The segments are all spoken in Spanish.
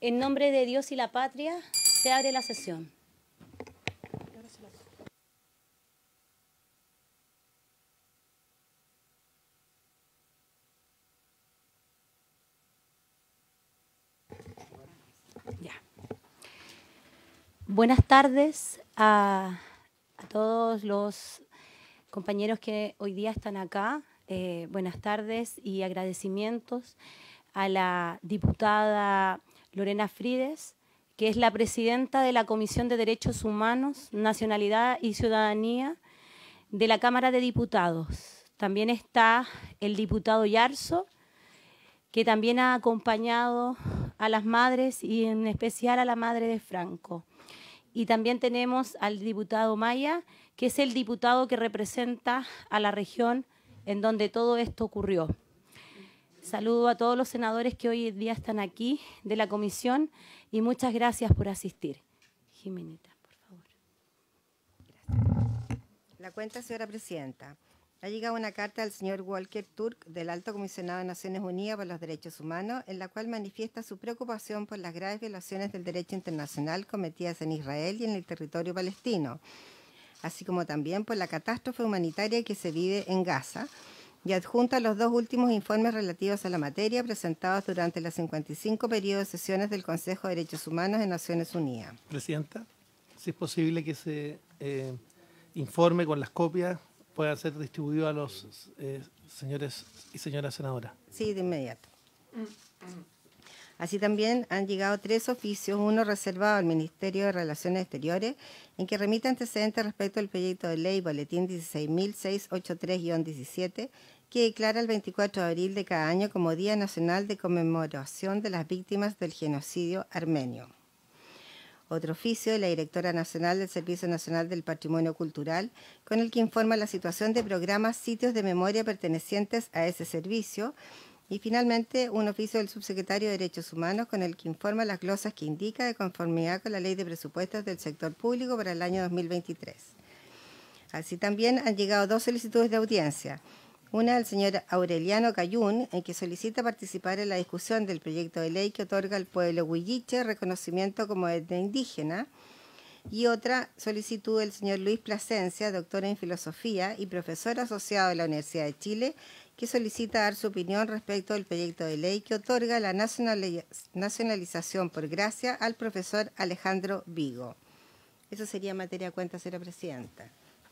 En nombre de Dios y la patria, se abre la sesión. Ya. Buenas tardes a todos los compañeros que hoy día están acá. Buenas tardes y agradecimientos a la diputada Lorena Frides, que es la presidenta de la Comisión de Derechos Humanos, Nacionalidad y Ciudadanía de la Cámara de Diputados. También está el diputado Yarzo, que también ha acompañado a las madres y en especial a la madre de Franco. Y también tenemos al diputado Maya, que es el diputado que representa a la región en donde todo esto ocurrió. Saludo a todos los senadores que hoy en día están aquí de la comisión y muchas gracias por asistir. Jimenita, por favor. Gracias. La cuenta, señora presidenta. Ha llegado una carta del señor Volker Turk, del Alto Comisionado de Naciones Unidas por los Derechos Humanos, en la cual manifiesta su preocupación por las graves violaciones del derecho internacional cometidas en Israel y en el territorio palestino, así como también por la catástrofe humanitaria que se vive en Gaza, y adjunta los dos últimos informes relativos a la materia presentados durante los 55 periodos de sesiones del Consejo de Derechos Humanos de Naciones Unidas. Presidenta, si es posible que se informe con las copias pueda ser distribuido a los señores y señoras senadoras. Sí, de inmediato. Así también han llegado 3 oficios, uno reservado al Ministerio de Relaciones Exteriores, en que remite antecedentes respecto al proyecto de ley Boletín 16.683-17, que declara el 24 de abril de cada año como Día Nacional de Conmemoración de las Víctimas del Genocidio Armenio. Otro oficio de la Directora Nacional del Servicio Nacional del Patrimonio Cultural, con el que informa la situación de programas, sitios de memoria pertenecientes a ese servicio. Y finalmente, un oficio del Subsecretario de Derechos Humanos, con el que informa las glosas que indica de conformidad con la Ley de Presupuestos del Sector Público para el año 2023. Así también han llegado 2 solicitudes de audiencia. Una del señor Aureliano Cayún, en que solicita participar en la discusión del proyecto de ley que otorga al pueblo huilliche reconocimiento como etnia indígena, y otra solicitud del señor Luis Plasencia, doctor en filosofía y profesor asociado de la Universidad de Chile, que solicita dar su opinión respecto del proyecto de ley que otorga la nacionalización por gracia al profesor Alejandro Vigo. Eso sería materia de cuenta, señora presidenta.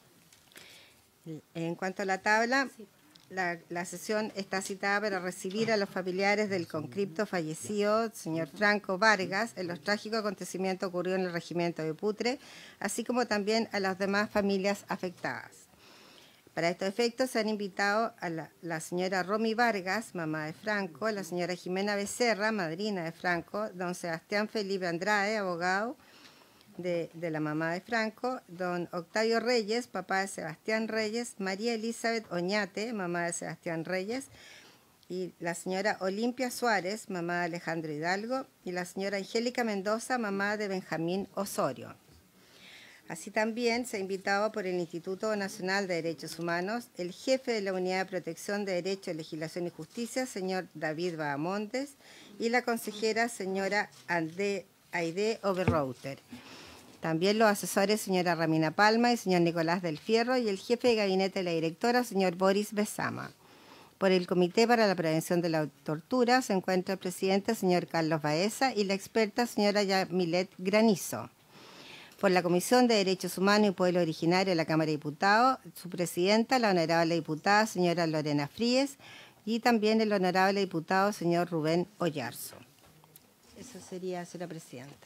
En cuanto a la tabla, la sesión está citada para recibir a los familiares del conscripto fallecido, señor Franco Vargas, en los trágicos acontecimientos ocurridos en el regimiento de Putre, así como también a las demás familias afectadas. Para estos efectos se han invitado a la señora Romy Vargas, mamá de Franco, la señora Jimena Becerra, madrina de Franco, don Sebastián Felipe Andrade, abogado de la mamá de Franco, don Octavio Reyes, papá de Sebastián Reyes, María Elizabeth Oñate, mamá de Sebastián Reyes, y la señora Olimpia Suárez, mamá de Alejandro Hidalgo, y la señora Angélica Mendoza, mamá de Benjamín Osorio. Así también se ha invitado por el Instituto Nacional de Derechos Humanos el jefe de la Unidad de Protección de Derecho, Legislación y Justicia, señor David Bahamontes, y la consejera señora Aide Oberreuter. También los asesores señora Ramina Palma y señor Nicolás del Fierro, y el jefe de gabinete de la directora, señor Boris Besama. Por el Comité para la Prevención de la Tortura se encuentra el presidente, señor Carlos Baeza, y la experta, señora Yamilet Granizo. Por la Comisión de Derechos Humanos y Pueblo Originario de la Cámara de Diputados, su presidenta, la honorable diputada, señora Lorena Fríes, y también el honorable diputado, señor Rubén Oyarzo. Eso sería, señora presidenta.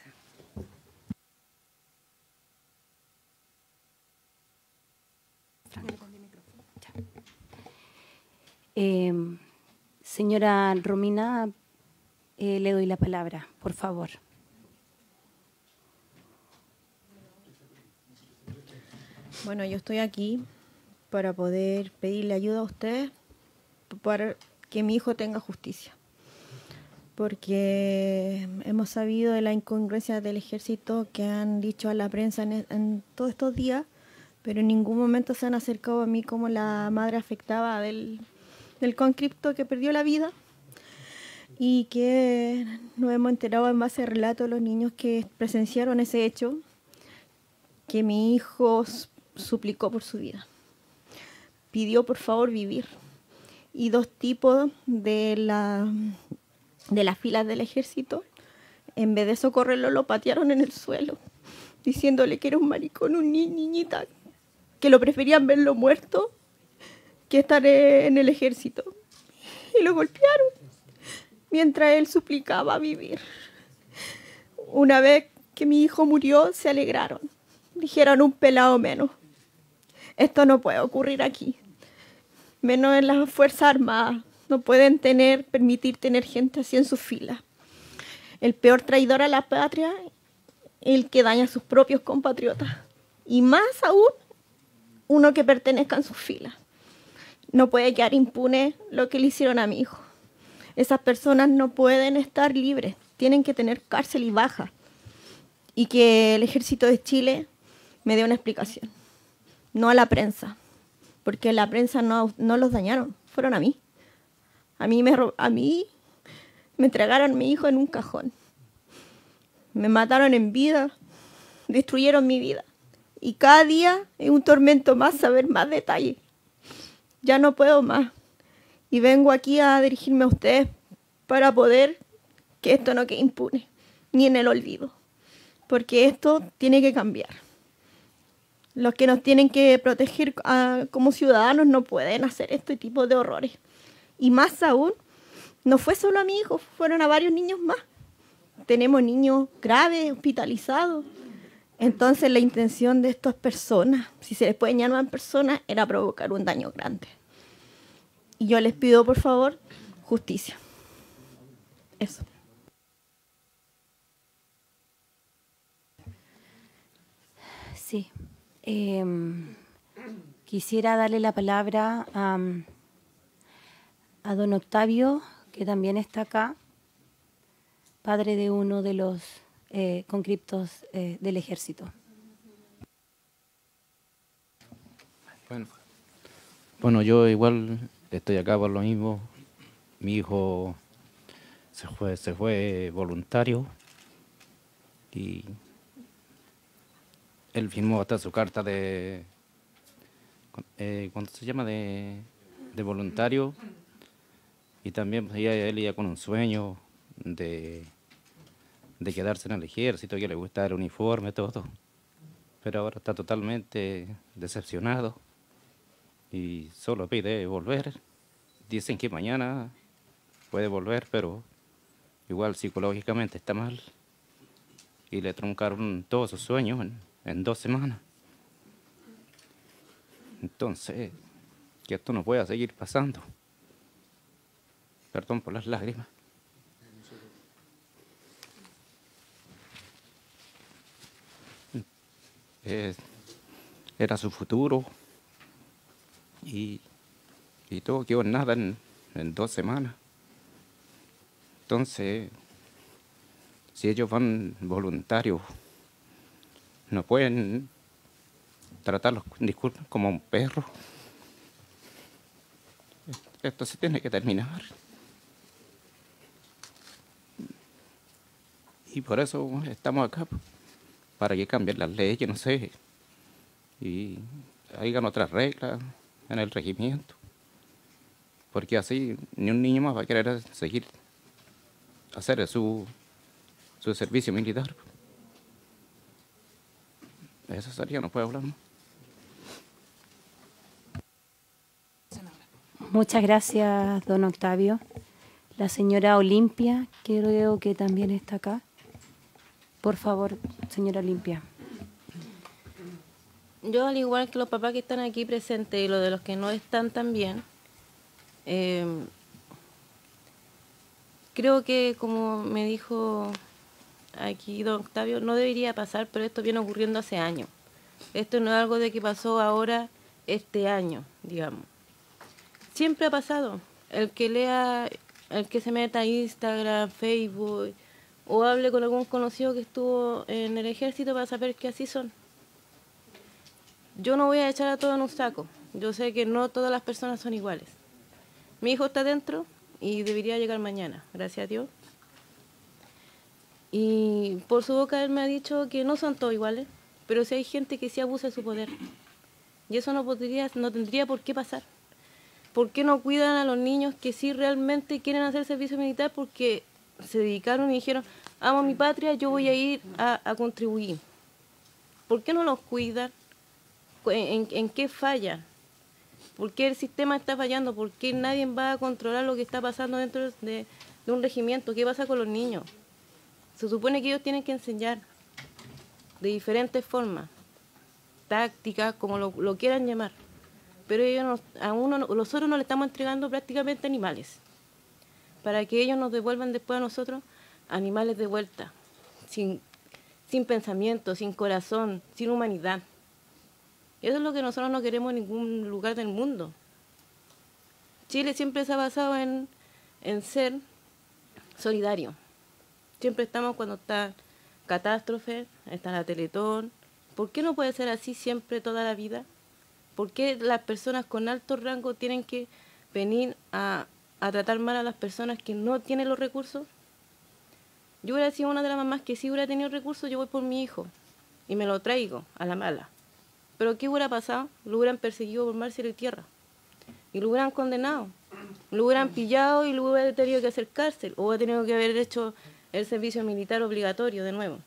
Señora Romina, le doy la palabra, por favor. Bueno, yo estoy aquí para poder pedirle ayuda a ustedes para que mi hijo tenga justicia. Porque hemos sabido de la incongruencia del ejército que han dicho a la prensa en todos estos días, pero en ningún momento se han acercado a mí como la madre afectada del conscripto que perdió la vida. y que nos hemos enterado en base a relatos de los niños que presenciaron ese hecho, que mi hijo suplicó por su vida. Pidió por favor vivir. Y 2 tipos de las filas del ejército, en vez de socorrerlo, lo patearon en el suelo, diciéndole que era un maricón, un niñita, que lo preferían verlo muerto que estar en el ejército. Y lo golpearon mientras él suplicaba vivir. Una vez que mi hijo murió, se alegraron. Dijeron, un pelado menos. Esto no puede ocurrir aquí. Menos en las Fuerzas Armadas. No pueden permitir tener gente así en sus filas. El peor traidor a la patria es el que daña a sus propios compatriotas. Y más aún, uno que pertenezca en sus filas. No puede quedar impune lo que le hicieron a mi hijo. Esas personas no pueden estar libres. Tienen que tener cárcel y baja. Y que el Ejército de Chile me dé una explicación. No a la prensa. Porque la prensa no los dañaron. Fueron a mí. A mí me entregaron a mi hijo en un cajón. Me mataron en vida. Destruyeron mi vida. Y cada día es un tormento más saber más detalles. Ya no puedo más. Y vengo aquí a dirigirme a ustedes para poder que esto no quede impune, ni en el olvido. Porque esto tiene que cambiar. Los que nos tienen que proteger como ciudadanos no pueden hacer este tipo de horrores. Y más aún, no fue solo a mi hijo, fueron a varios niños más. Tenemos niños graves, hospitalizados. Entonces la intención de estas personas, si se les puede llamar personas, era provocar un daño grande. Y yo les pido, por favor, justicia. Eso. Sí. Quisiera darle la palabra a don Octavio, que también está acá, padre de uno de los conscriptos del ejército. Bueno, yo igual estoy acá por lo mismo. Mi hijo se fue voluntario y él firmó hasta su carta de ¿cuánto se llama? De voluntario, y también pues, él iba con un sueño de quedarse en el ejército, que le gustara el uniforme, todo. Pero ahora está totalmente decepcionado y solo pide volver. Dicen que mañana puede volver, pero igual psicológicamente está mal. Y le truncaron todos sus sueños en 2 semanas. Entonces, que esto no pueda seguir pasando. Perdón por las lágrimas. Era su futuro y todo quedó en nada en 2 semanas. Entonces, si ellos van voluntarios, no pueden tratarlos, disculpen, como un perro. Esto se tiene que terminar. Y por eso estamos acá, para que cambien las leyes, no sé, y hagan otras reglas en el regimiento. Porque así ni un niño más va a querer seguir hacer su servicio militar. Eso sería, no puedo hablar más. Muchas gracias, don Octavio. La señora Olimpia, que creo que también está acá. Por favor, señora Olimpia. Yo, al igual que los papás que están aquí presentes y los de los que no están también, creo que, como me dijo aquí don Octavio, no debería pasar, pero esto viene ocurriendo hace años. Esto no es algo de que pasó ahora, este año, digamos. Siempre ha pasado. El que lea, el que se meta a Instagram, Facebook, o hable con algún conocido que estuvo en el ejército para saber que así son. Yo no voy a echar a todo en un saco. Yo sé que no todas las personas son iguales. Mi hijo está dentro, y debería llegar mañana, gracias a Dios. Y por su boca él me ha dicho que no son todos iguales, pero sí hay gente que sí abusa de su poder. Y eso no tendría por qué pasar. ¿Por qué no cuidan a los niños que sí realmente quieren hacer servicio militar? Porque se dedicaron y dijeron, amo a mi patria, yo voy a ir a contribuir. ¿Por qué no los cuidan? ¿En qué falla? ¿Por qué el sistema está fallando? ¿Por qué nadie va a controlar lo que está pasando dentro de un regimiento? ¿Qué pasa con los niños? Se supone que ellos tienen que enseñar de diferentes formas, tácticas, como lo quieran llamar. Pero ellos nosotros no le estamos entregando prácticamente animales, para que ellos nos devuelvan después a nosotros animales de vuelta, sin pensamiento, sin corazón, sin humanidad. Eso es lo que nosotros no queremos en ningún lugar del mundo. Chile siempre se ha basado en ser solidario. Siempre estamos cuando está catástrofe, está la Teletón. ¿Por qué no puede ser así siempre toda la vida? ¿Por qué las personas con alto rango tienen que venir a tratar mal a las personas que no tienen los recursos? Yo hubiera sido una de las mamás que sí hubiera tenido recursos, yo voy por mi hijo y me lo traigo a la mala. Pero ¿qué hubiera pasado? Lo hubieran perseguido por mar, cielo y tierra. Y lo hubieran condenado. Lo hubieran pillado y lo hubiera tenido que hacer cárcel. O hubiera tenido que haber hecho el servicio militar obligatorio de nuevo.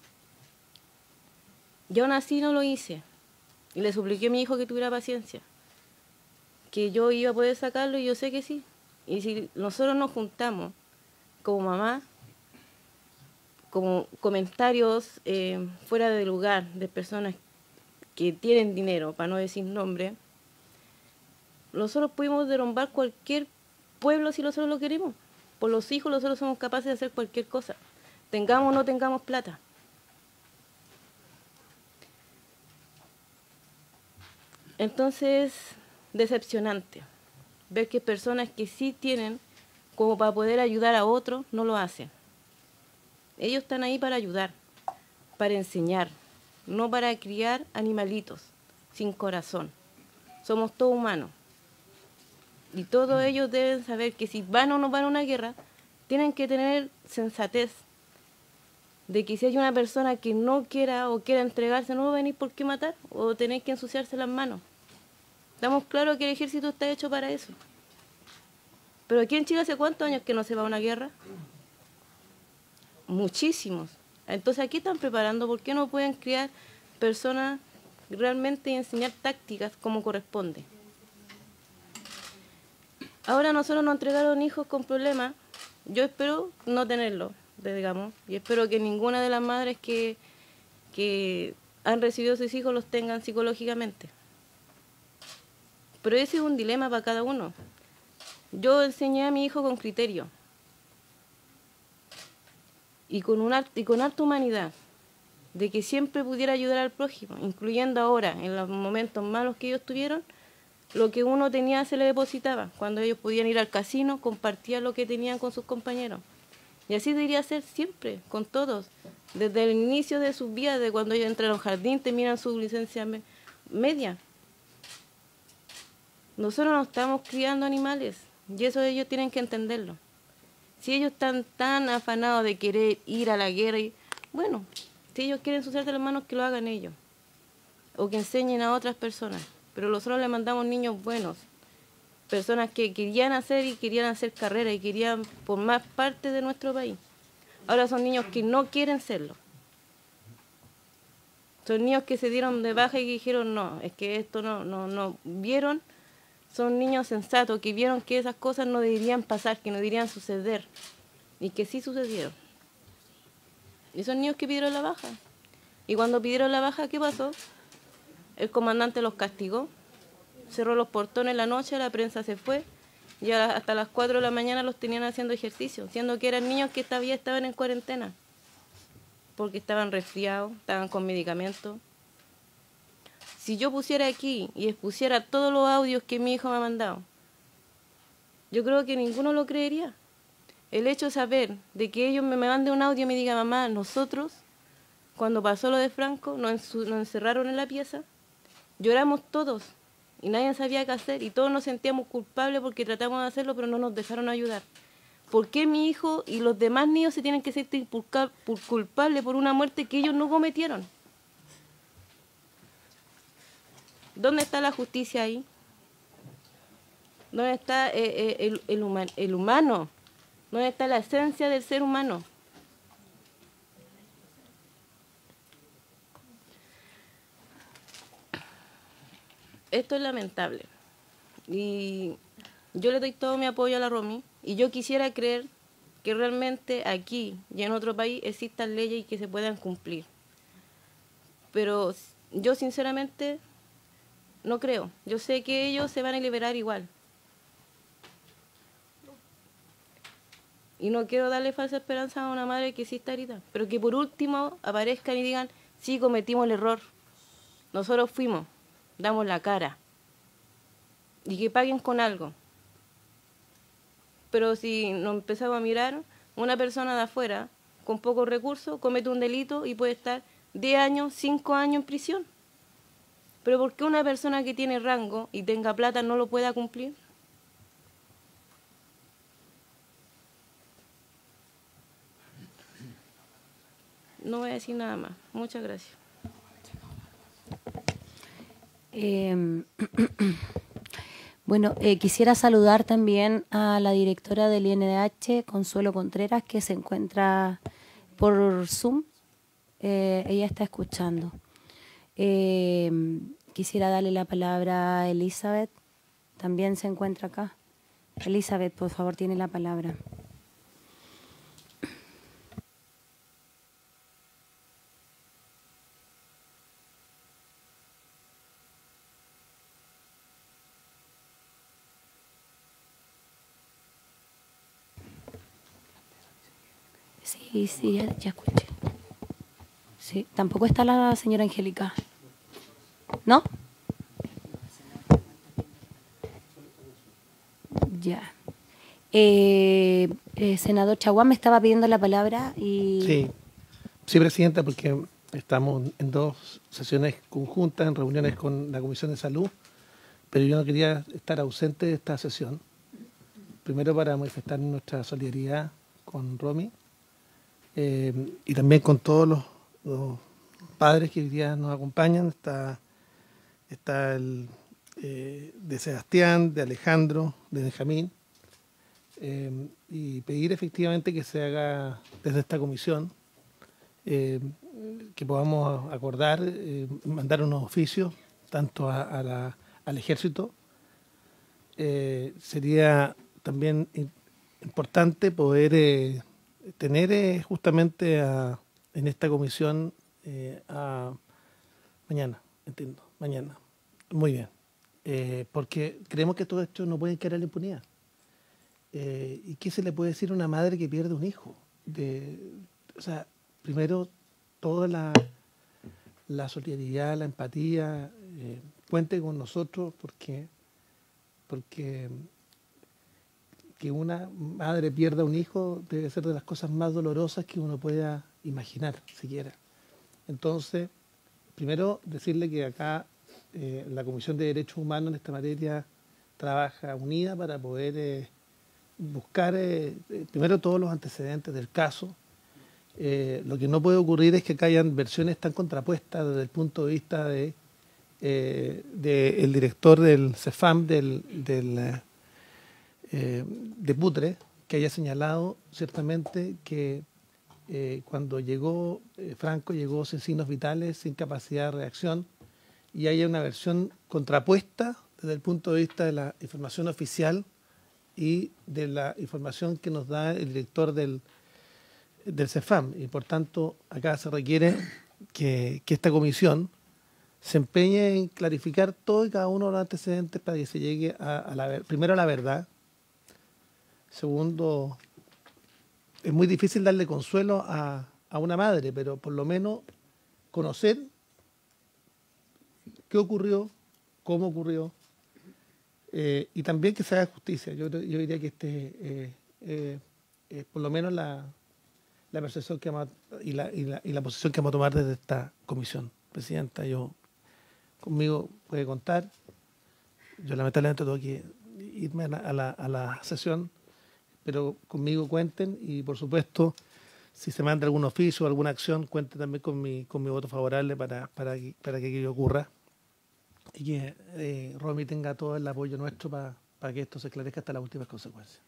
Yo aún así no lo hice. Y le supliqué a mi hijo que tuviera paciencia. Que yo iba a poder sacarlo y yo sé que sí. Y si nosotros nos juntamos como mamá, como comentarios fuera de lugar de personas que tienen dinero, para no decir nombre, nosotros pudimos derrumbar cualquier pueblo si nosotros lo queremos. Por los hijos nosotros somos capaces de hacer cualquier cosa, tengamos o no tengamos plata. Entonces, decepcionante ver que personas que sí tienen como para poder ayudar a otros no lo hacen. Ellos están ahí para ayudar, para enseñar, no para criar animalitos sin corazón. Somos todos humanos. Y todos ellos deben saber que si van o no van a una guerra, tienen que tener sensatez de que si hay una persona que no quiera o quiera entregarse, no va a venir por qué matar o tener que ensuciarse las manos. Estamos claros que el ejército está hecho para eso. Pero aquí en Chile hace ¿cuántos años que no se va a una guerra? Muchísimos. Entonces aquí están preparando, ¿por qué no pueden criar personas realmente y enseñar tácticas como corresponde? Ahora nosotros nos entregaron hijos con problemas. Yo espero no tenerlo, digamos, y espero que ninguna de las madres que han recibido a sus hijos los tengan psicológicamente. Pero ese es un dilema para cada uno. Yo enseñé a mi hijo con criterio y con harta humanidad, de que siempre pudiera ayudar al prójimo, incluyendo ahora, en los momentos malos que ellos tuvieron, lo que uno tenía se le depositaba. Cuando ellos podían ir al casino, compartían lo que tenían con sus compañeros. Y así debería ser siempre, con todos. Desde el inicio de sus vidas, de cuando ellos entran al jardín, terminan su licencia media. Nosotros no estamos criando animales, y eso ellos tienen que entenderlo. Si ellos están tan afanados de querer ir a la guerra, bueno, si ellos quieren ensuciarse las manos, que lo hagan ellos. O que enseñen a otras personas. Pero nosotros les mandamos niños buenos, personas que querían hacer carrera y querían formar parte de nuestro país. Ahora son niños que no quieren serlo. Son niños que se dieron de baja y que dijeron, no, es que esto no vieron. Son niños sensatos que vieron que esas cosas no deberían pasar, que no deberían suceder, y que sí sucedieron. Y son niños que pidieron la baja. Y cuando pidieron la baja, ¿qué pasó? El comandante los castigó, cerró los portones en la noche, la prensa se fue, y hasta las 4 de la mañana los tenían haciendo ejercicio, siendo que eran niños que todavía estaban en cuarentena, porque estaban resfriados, estaban con medicamentos. Si yo pusiera aquí y expusiera todos los audios que mi hijo me ha mandado, yo creo que ninguno lo creería. El hecho de saber de que ellos me manden un audio y me digan, mamá, nosotros, cuando pasó lo de Franco, nos encerraron en la pieza, lloramos todos, y nadie sabía qué hacer y todos nos sentíamos culpables porque tratamos de hacerlo pero no nos dejaron ayudar. ¿Por qué mi hijo y los demás niños se tienen que sentir culpables por una muerte que ellos no cometieron? ¿Dónde está la justicia ahí? ¿Dónde está el humano? ¿Dónde está la esencia del ser humano? Esto es lamentable. Y yo le doy todo mi apoyo a la Romy. Y yo quisiera creer que realmente aquí y en otro país existan leyes y que se puedan cumplir. Pero yo sinceramente no creo. Yo sé que ellos se van a liberar igual. Y no quiero darle falsa esperanza a una madre que sí está herida. Pero que por último aparezcan y digan, sí, cometimos el error. Nosotros fuimos, damos la cara. Y que paguen con algo. Pero si nos empezamos a mirar, una persona de afuera, con pocos recursos, comete un delito y puede estar 10 años, 5 años en prisión. Pero ¿por qué una persona que tiene rango y tenga plata no lo pueda cumplir? No voy a decir nada más. Muchas gracias. Bueno, quisiera saludar también a la directora del INDH, Consuelo Contreras, que se encuentra por Zoom. Ella está escuchando. Quisiera darle la palabra a Elizabeth, también se encuentra acá. Elizabeth, por favor, tiene la palabra. Sí, ya escuché. Sí, tampoco está la señora Angélica. ¿No? Ya. Senador Chaguán me estaba pidiendo la palabra y... Sí, presidenta, porque estamos en 2 sesiones conjuntas, en reuniones con la Comisión de Salud, pero yo no quería estar ausente de esta sesión. Primero para manifestar nuestra solidaridad con Romy, y también con todos los padres que hoy día nos acompañan. Está el de Sebastián, de Alejandro, de Benjamín, y pedir efectivamente que se haga desde esta comisión, que podamos acordar, mandar unos oficios tanto al ejército. Sería también importante poder tener justamente en esta comisión mañana. Muy bien. Porque creemos que todo esto no puede quedar en la impunidad. ¿Y qué se le puede decir a una madre que pierde un hijo? O sea, primero, toda la solidaridad, la empatía, cuente con nosotros porque que una madre pierda un hijo debe ser de las cosas más dolorosas que uno pueda imaginar siquiera. Entonces, primero decirle que acá la Comisión de Derechos Humanos en esta materia trabaja unida para poder buscar primero todos los antecedentes del caso. Lo que no puede ocurrir es que acá hayan versiones tan contrapuestas desde el punto de vista del director del CEFAM de Putre, que haya señalado ciertamente que cuando llegó Franco llegó sin signos vitales, sin capacidad de reacción, y haya una versión contrapuesta desde el punto de vista de la información oficial y de la información que nos da el director del CEFAM. Y por tanto, acá se requiere que esta comisión se empeñe en clarificar todo y cada uno de los antecedentes para que se llegue primero a la verdad. Segundo, es muy difícil darle consuelo a una madre, pero por lo menos conocer qué ocurrió, cómo ocurrió, y también que se haga justicia. Yo diría que por lo menos la percepción que vamos y la posición que vamos a tomar desde esta comisión. Presidenta, conmigo puede contar. yo lamentablemente tengo que irme a la sesión, pero conmigo cuenten y, por supuesto, si se manda algún oficio o alguna acción, cuente también con mi voto favorable para que aquello ocurra y que Romy tenga todo el apoyo nuestro para que esto se esclarezca hasta las últimas consecuencias.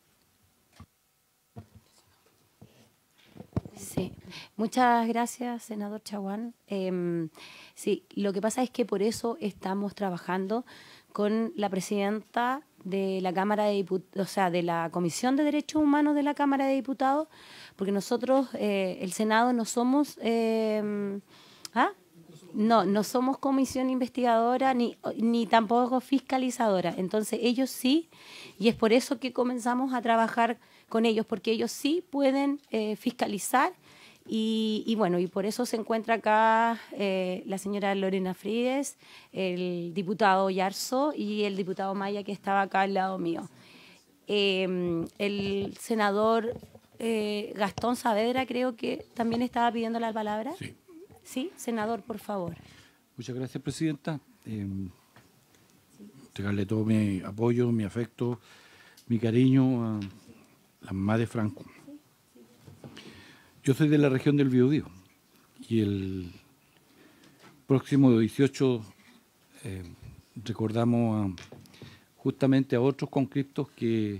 Sí, muchas gracias, senador Chaguán. Sí, lo que pasa es que por eso estamos trabajando con la presidenta de la Cámara de Diputados, o sea, de la Comisión de Derechos Humanos de la Cámara de Diputados, porque nosotros, el Senado, no somos... No somos comisión investigadora ni tampoco fiscalizadora. Entonces ellos sí, y es por eso que comenzamos a trabajar con ellos, porque ellos sí pueden fiscalizar y bueno, y por eso se encuentra acá la señora Lorena Frides, el diputado Yarzo y el diputado Maya, que estaba acá al lado mío. El senador Gastón Saavedra creo que también estaba pidiendo la palabra. Sí. Sí, senador, por favor. Muchas gracias, presidenta. Entregarle todo mi apoyo, mi afecto, mi cariño a la mamá de Franco. Yo soy de la región del Biobío y el próximo 18 recordamos justamente a otros conscriptos que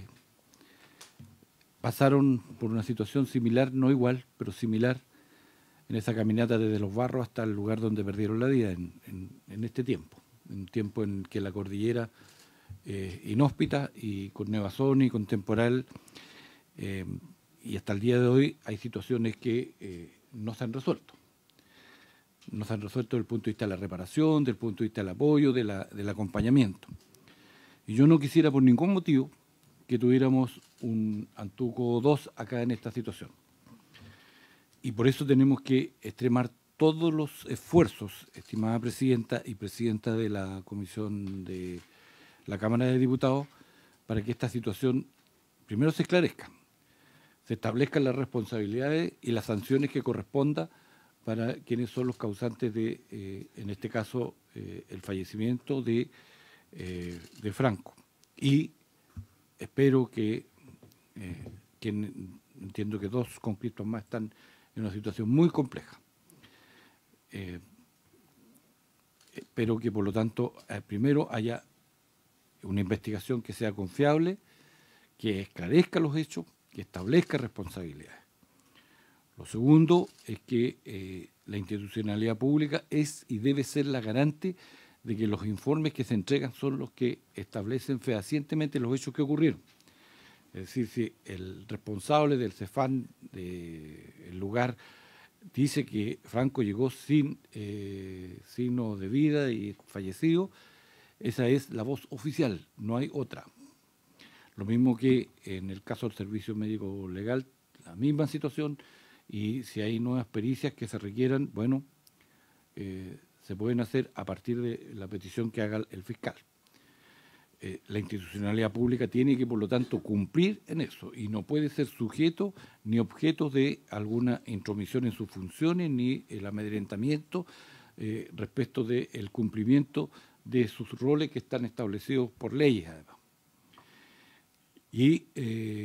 pasaron por una situación similar, no igual, pero similar, en esa caminata desde Los Barros hasta el lugar donde perdieron la vida en este tiempo, en un tiempo en que la cordillera inhóspita y con nevazón y con temporal, y hasta el día de hoy hay situaciones que no se han resuelto. No se han resuelto desde el punto de vista de la reparación, desde el punto de vista del apoyo, del acompañamiento. Y yo no quisiera por ningún motivo que tuviéramos un Antuco 2 acá en esta situación. Y por eso tenemos que extremar todos los esfuerzos, estimada presidenta y presidenta de la Comisión de la Cámara de Diputados, para que esta situación primero se esclarezca, se establezcan las responsabilidades y las sanciones que corresponda para quienes son los causantes de, en este caso, el fallecimiento de Franco. Y espero que entiendo que 2 conscriptos más están en una situación muy compleja. Espero que, por lo tanto, primero haya una investigación que sea confiable, que esclarezca los hechos, que establezca responsabilidades. Lo segundo es que la institucionalidad pública es y debe ser la garante de que los informes que se entregan son los que establecen fehacientemente los hechos que ocurrieron. Es decir, si el responsable del CEFAN del lugar dice que Franco llegó sin signos de vida y fallecido, esa es la voz oficial, no hay otra. Lo mismo que en el caso del servicio médico legal, la misma situación, y si hay nuevas pericias que se requieran, bueno, se pueden hacer a partir de la petición que haga el fiscal. La institucionalidad pública tiene que, por lo tanto, cumplir en eso y no puede ser sujeto ni objeto de alguna intromisión en sus funciones ni el amedrentamiento respecto del cumplimiento de sus roles que están establecidos por leyes, además. Y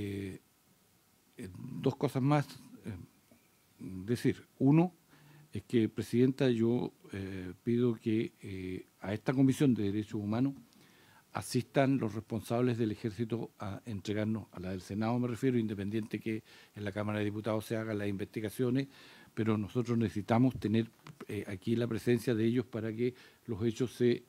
2 cosas más decir. Uno es que, presidenta, yo pido que a esta Comisión de Derechos Humanos asistan los responsables del Ejército a entregarnos, a la del Senado me refiero, independiente que en la Cámara de Diputados se hagan las investigaciones, pero nosotros necesitamos tener aquí la presencia de ellos para que los hechos se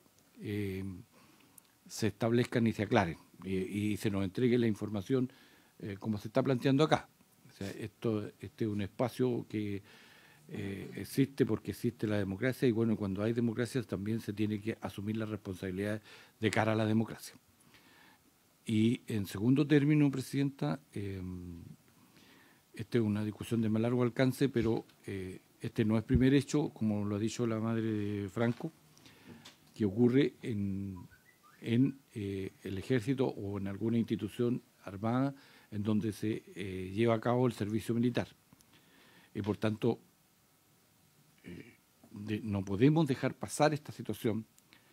establezcan y se aclaren y se nos entregue la información como se está planteando acá. O sea, este es un espacio que existe porque existe la democracia y bueno, cuando hay democracia también se tiene que asumir las responsabilidades de cara a la democracia. Y en segundo término, presidenta, esta es una discusión de más largo alcance, pero este no es primer hecho, como lo ha dicho la madre de Franco, que ocurre en el ejército o en alguna institución armada en donde se lleva a cabo el servicio militar. Y por tanto, no podemos dejar pasar esta situación.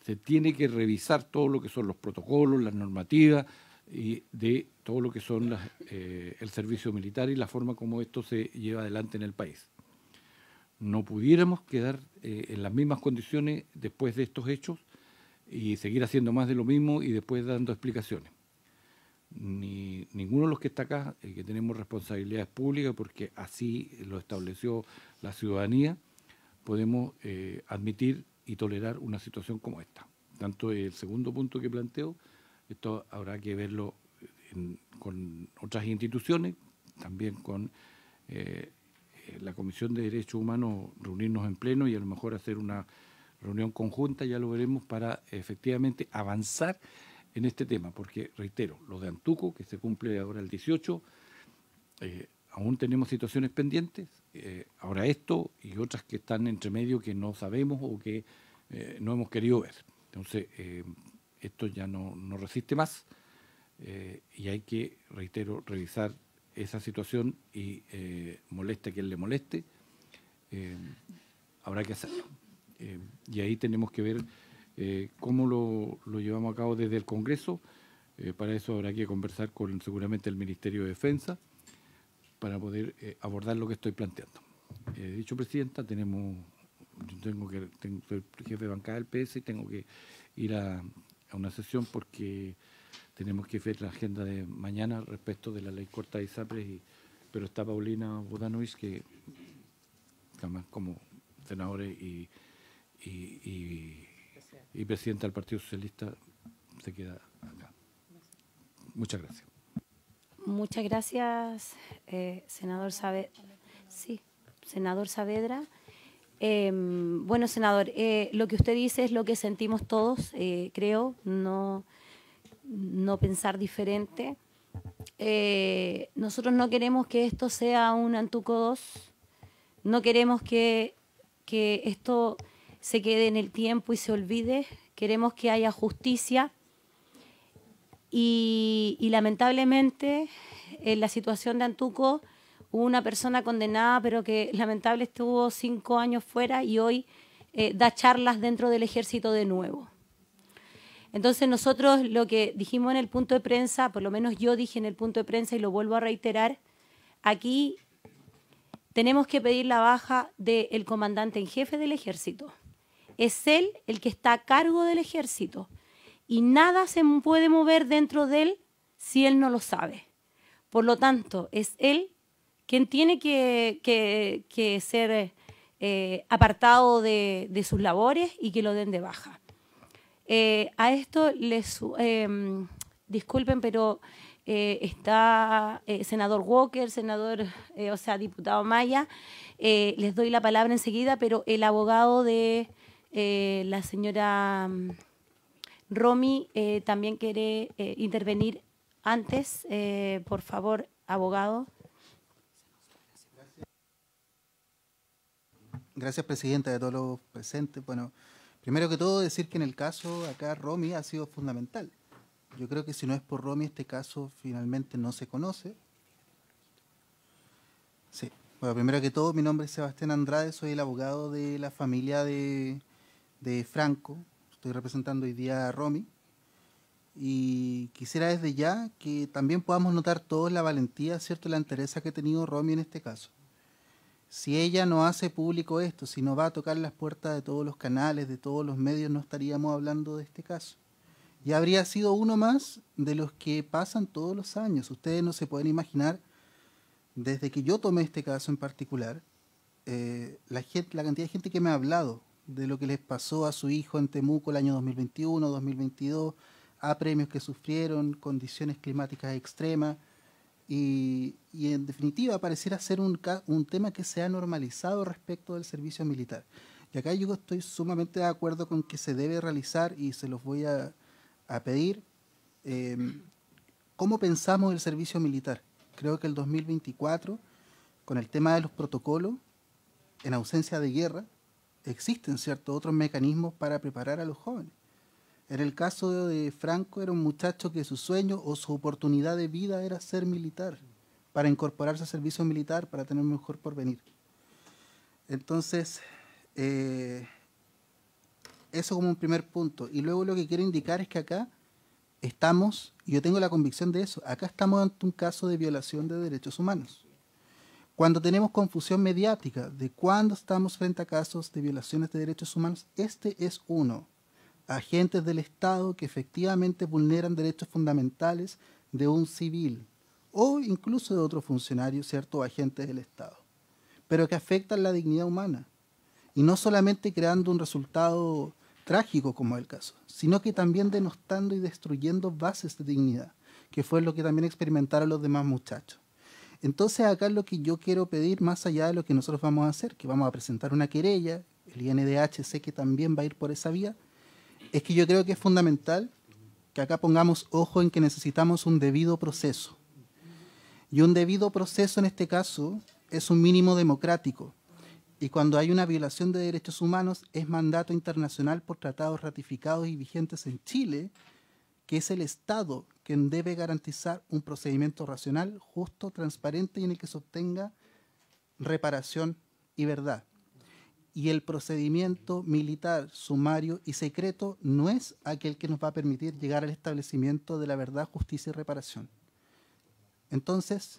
se tiene que revisar todo lo que son los protocolos, las normativas y de todo lo que son el servicio militar y la forma como esto se lleva adelante en el país. No pudiéramos quedar en las mismas condiciones después de estos hechos y seguir haciendo más de lo mismo y después dando explicaciones. Ninguno de los que está acá, que tenemos responsabilidades públicas, porque así lo estableció la ciudadanía, podemos admitir y tolerar una situación como esta. Tanto el segundo punto que planteo, esto habrá que verlo con otras instituciones, también con la Comisión de Derechos Humanos, reunirnos en pleno y a lo mejor hacer una reunión conjunta, ya lo veremos, para efectivamente avanzar en este tema, porque, reitero, lo de Antuco, que se cumple ahora el 18, aún tenemos situaciones pendientes, ahora esto y otras que están entre medio que no sabemos o que no hemos querido ver. Entonces, esto ya no resiste más y hay que, reitero, revisar esa situación y moleste a quien le moleste, habrá que hacerlo. Y ahí tenemos que ver cómo lo llevamos a cabo desde el Congreso. Para eso habrá que conversar con seguramente el Ministerio de Defensa para poder abordar lo que estoy planteando. Dicho Presidenta, soy jefe de bancada del PS y tengo que ir a una sesión porque tenemos que ver la agenda de mañana respecto de la ley corta de ISAPRES, pero está Paulina Bodanovich, que además como senadora y presidenta del Partido Socialista se queda acá. Muchas gracias. Muchas gracias, senador Saavedra. Sí, senador Saavedra. Bueno, senador, lo que usted dice es lo que sentimos todos, creo, no pensar diferente. Nosotros no queremos que esto sea un Antuco 2, no queremos que esto se quede en el tiempo y se olvide, queremos que haya justicia y lamentablemente en la situación de Antuco hubo una persona condenada, pero que lamentable estuvo 5 años fuera y hoy da charlas dentro del ejército de nuevo. Entonces nosotros lo que dijimos en el punto de prensa, por lo menos yo dije en el punto de prensa y lo vuelvo a reiterar, aquí tenemos que pedir la baja del comandante en jefe del ejército. Es él el que está a cargo del ejército y nada se puede mover dentro de él si él no lo sabe. Por lo tanto, es él quien tiene que ser apartado de sus labores y que lo den de baja. A esto disculpen, pero está senador Walker, diputado Maya, les doy la palabra enseguida, pero el abogado de la señora Romy también quiere intervenir antes. Por favor, abogado. Gracias, Presidenta, de todos los presentes. Bueno, primero que todo decir que en el caso acá Romy ha sido fundamental. Yo creo que si no es por Romy este caso finalmente no se conoce. Sí. Bueno, primero que todo, mi nombre es Sebastián Andrade, soy el abogado de la familia de Franco. Estoy representando hoy día a Romy. Y quisiera desde ya que también podamos notar todos la valentía, ¿cierto?, la entereza que ha tenido Romy en este caso. Si ella no hace público esto, si no va a tocar las puertas de todos los canales, de todos los medios, no estaríamos hablando de este caso. Ya habría sido uno más de los que pasan todos los años. Ustedes no se pueden imaginar, desde que yo tomé este caso en particular, la cantidad de gente que me ha hablado de lo que les pasó a su hijo en Temuco el año 2021, 2022, a premios que sufrieron, condiciones climáticas extremas, y en definitiva pareciera ser un tema que se ha normalizado respecto del servicio militar. Y acá yo estoy sumamente de acuerdo con que se debe realizar, y se los voy a pedir, ¿cómo pensamos el servicio militar? Creo que el 2024, con el tema de los protocolos, en ausencia de guerra, existen ciertos otros mecanismos para preparar a los jóvenes. En el caso de Franco era un muchacho que su sueño o su oportunidad de vida era ser militar, para incorporarse al servicio militar, para tener un mejor porvenir. Entonces, Eso como un primer punto. Y luego lo que quiero indicar es que acá estamos, y yo tengo la convicción de eso, acá estamos ante un caso de violación de derechos humanos. Cuando tenemos confusión mediática de cuándo estamos frente a casos de violaciones de derechos humanos, este es uno. Agentes del Estado que efectivamente vulneran derechos fundamentales de un civil o incluso de otro funcionario, ¿cierto? O agentes del Estado, pero que afectan la dignidad humana. Y no solamente creando un resultado trágico como es el caso, sino que también denostando y destruyendo bases de dignidad, que fue lo que también experimentaron los demás muchachos. Entonces acá lo que yo quiero pedir, más allá de lo que nosotros vamos a hacer, que vamos a presentar una querella, el INDH sé que también va a ir por esa vía, es que yo creo que es fundamental que acá pongamos ojo en que necesitamos un debido proceso. Y un debido proceso en este caso es un mínimo democrático. Y cuando hay una violación de derechos humanos es mandato internacional por tratados ratificados y vigentes en Chile, que es el Estado quien debe garantizar un procedimiento racional, justo, transparente y en el que se obtenga reparación y verdad. Y el procedimiento militar, sumario y secreto no es aquel que nos va a permitir llegar al establecimiento de la verdad, justicia y reparación. Entonces,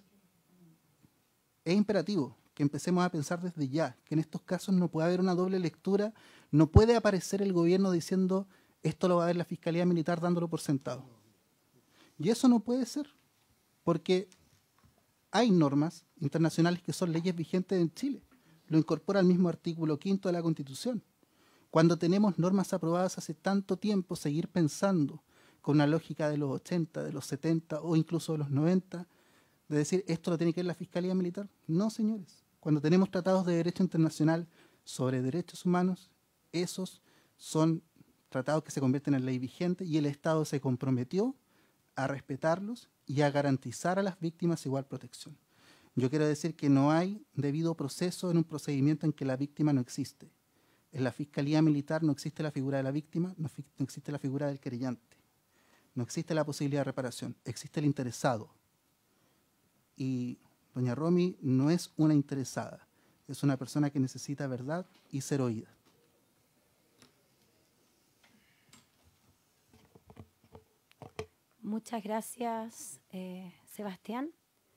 es imperativo que empecemos a pensar desde ya, que en estos casos no puede haber una doble lectura, no puede aparecer el gobierno diciendo esto lo va a ver la Fiscalía Militar dándolo por sentado. Y eso no puede ser, porque hay normas internacionales que son leyes vigentes en Chile. Lo incorpora el mismo artículo 5º de la Constitución. Cuando tenemos normas aprobadas hace tanto tiempo, seguir pensando con una lógica de los 80, de los 70 o incluso de los 90, de decir esto lo tiene que ver la Fiscalía Militar. No, señores. Cuando tenemos tratados de derecho internacional sobre derechos humanos, esos son tratados que se convierten en ley vigente y el Estado se comprometió a respetarlos y a garantizar a las víctimas igual protección. Yo quiero decir que no hay debido proceso en un procedimiento en que la víctima no existe. En la Fiscalía Militar no existe la figura de la víctima, no existe la figura del querellante. No existe la posibilidad de reparación, existe el interesado. Y doña Romy no es una interesada, es una persona que necesita verdad y ser oída. Muchas gracias, Sebastián.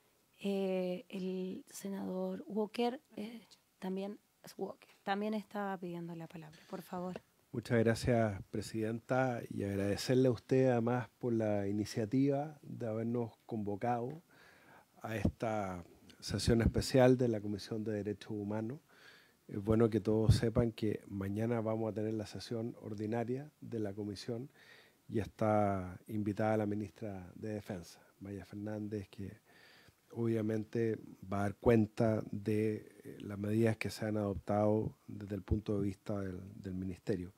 El senador Walker también estaba pidiendo la palabra, por favor. Muchas gracias, presidenta, y agradecerle a usted además por la iniciativa de habernos convocado a esta sesión especial de la Comisión de Derechos Humanos. Es bueno que todos sepan que mañana vamos a tener la sesión ordinaria de la comisión y está invitada la ministra de Defensa, Maya Fernández, que obviamente va a dar cuenta de las medidas que se han adoptado desde el punto de vista del Ministerio.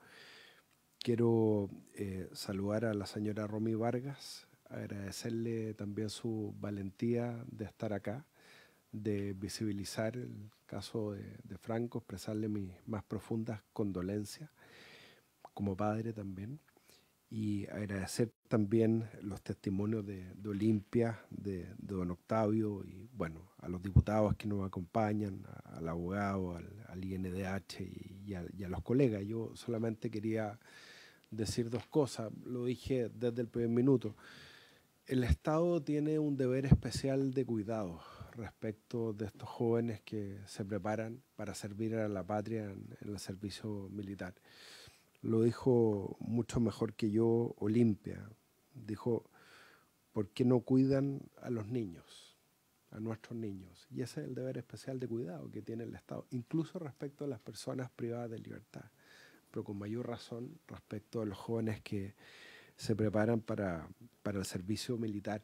Quiero saludar a la señora Romy Vargas, agradecerle también su valentía de estar acá, de visibilizar el caso de Franco, expresarle mis más profundas condolencias como padre también, y agradecer también los testimonios de Olimpia, de don Octavio, y bueno, a los diputados que nos acompañan, al abogado, al INDH y a los colegas. Yo solamente quería decir dos cosas, lo dije desde el primer minuto. El Estado tiene un deber especial de cuidado respecto de estos jóvenes que se preparan para servir a la patria en el servicio militar. Lo dijo mucho mejor que yo Olimpia. Dijo, ¿por qué no cuidan a los niños, a nuestros niños? Y ese es el deber especial de cuidado que tiene el Estado, incluso respecto a las personas privadas de libertad, pero con mayor razón respecto a los jóvenes que se preparan para el servicio militar.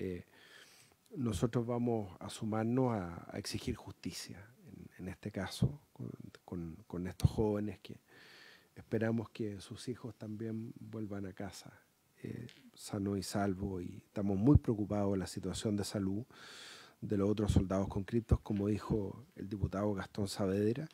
Nosotros vamos a sumarnos a exigir justicia, en este caso, con estos jóvenes que esperamos que sus hijos también vuelvan a casa sano y salvo, y estamos muy preocupados de la situación de salud de los otros soldados conscriptos, como dijo el diputado Gastón Saavedra,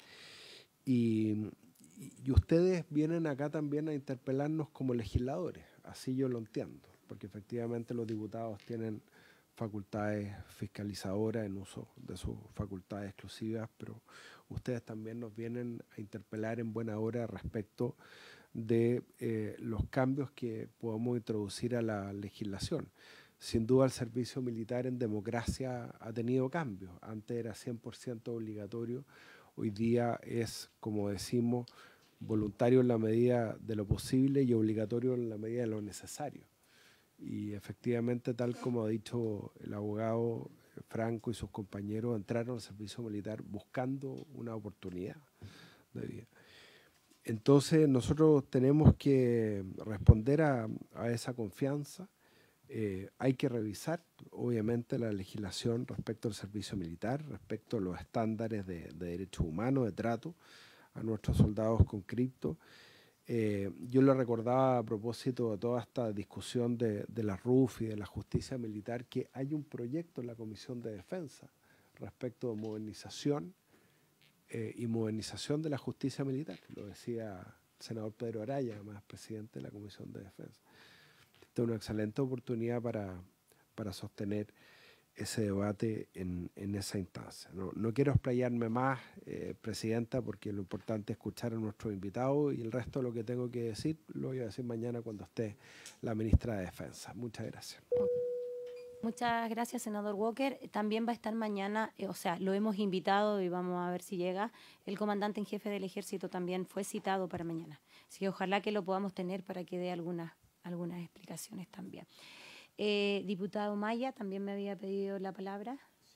y ustedes vienen acá también a interpelarnos como legisladores, así yo lo entiendo, porque efectivamente los diputados tienen facultades fiscalizadoras en uso de sus facultades exclusivas, pero ustedes también nos vienen a interpelar en buena hora respecto de los cambios que podemos introducir a la legislación. Sin duda el servicio militar en democracia ha tenido cambios. Antes era 100% obligatorio, hoy día es, como decimos, voluntario en la medida de lo posible y obligatorio en la medida de lo necesario. Y efectivamente, tal como ha dicho el abogado Franco y sus compañeros, entraron al servicio militar buscando una oportunidad de vida. Entonces nosotros tenemos que responder a esa confianza. Hay que revisar, obviamente, la legislación respecto al servicio militar, respecto a los estándares de derechos humanos, de trato a nuestros soldados con cripto. Yo le recordaba a propósito de toda esta discusión de la RUF y de la justicia militar que hay un proyecto en la Comisión de Defensa respecto de modernización y modernización de la justicia militar. Lo decía el senador Pedro Araya, además presidente de la Comisión de Defensa. Esta es una excelente oportunidad para sostener ese debate en esa instancia. No quiero explayarme más, Presidenta, porque lo importante es escuchar a nuestros invitados y el resto de lo que tengo que decir lo voy a decir mañana cuando esté la ministra de Defensa. Muchas gracias. Muchas gracias, senador Walker. También va a estar mañana, o sea, lo hemos invitado y vamos a ver si llega. El comandante en jefe del Ejército también fue citado para mañana. Así que ojalá que lo podamos tener para que dé algunas explicaciones también. Diputado Maya, también me había pedido la palabra.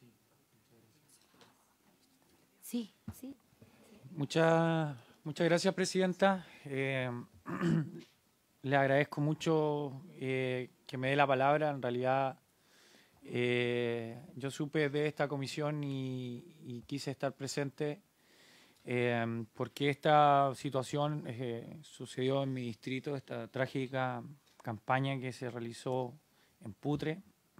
Sí. Muchas gracias, Presidenta. Le agradezco mucho que me dé la palabra. En realidad, yo supe de esta comisión y quise estar presente porque esta situación sucedió en mi distrito, esta trágica campaña que se realizó en Putre.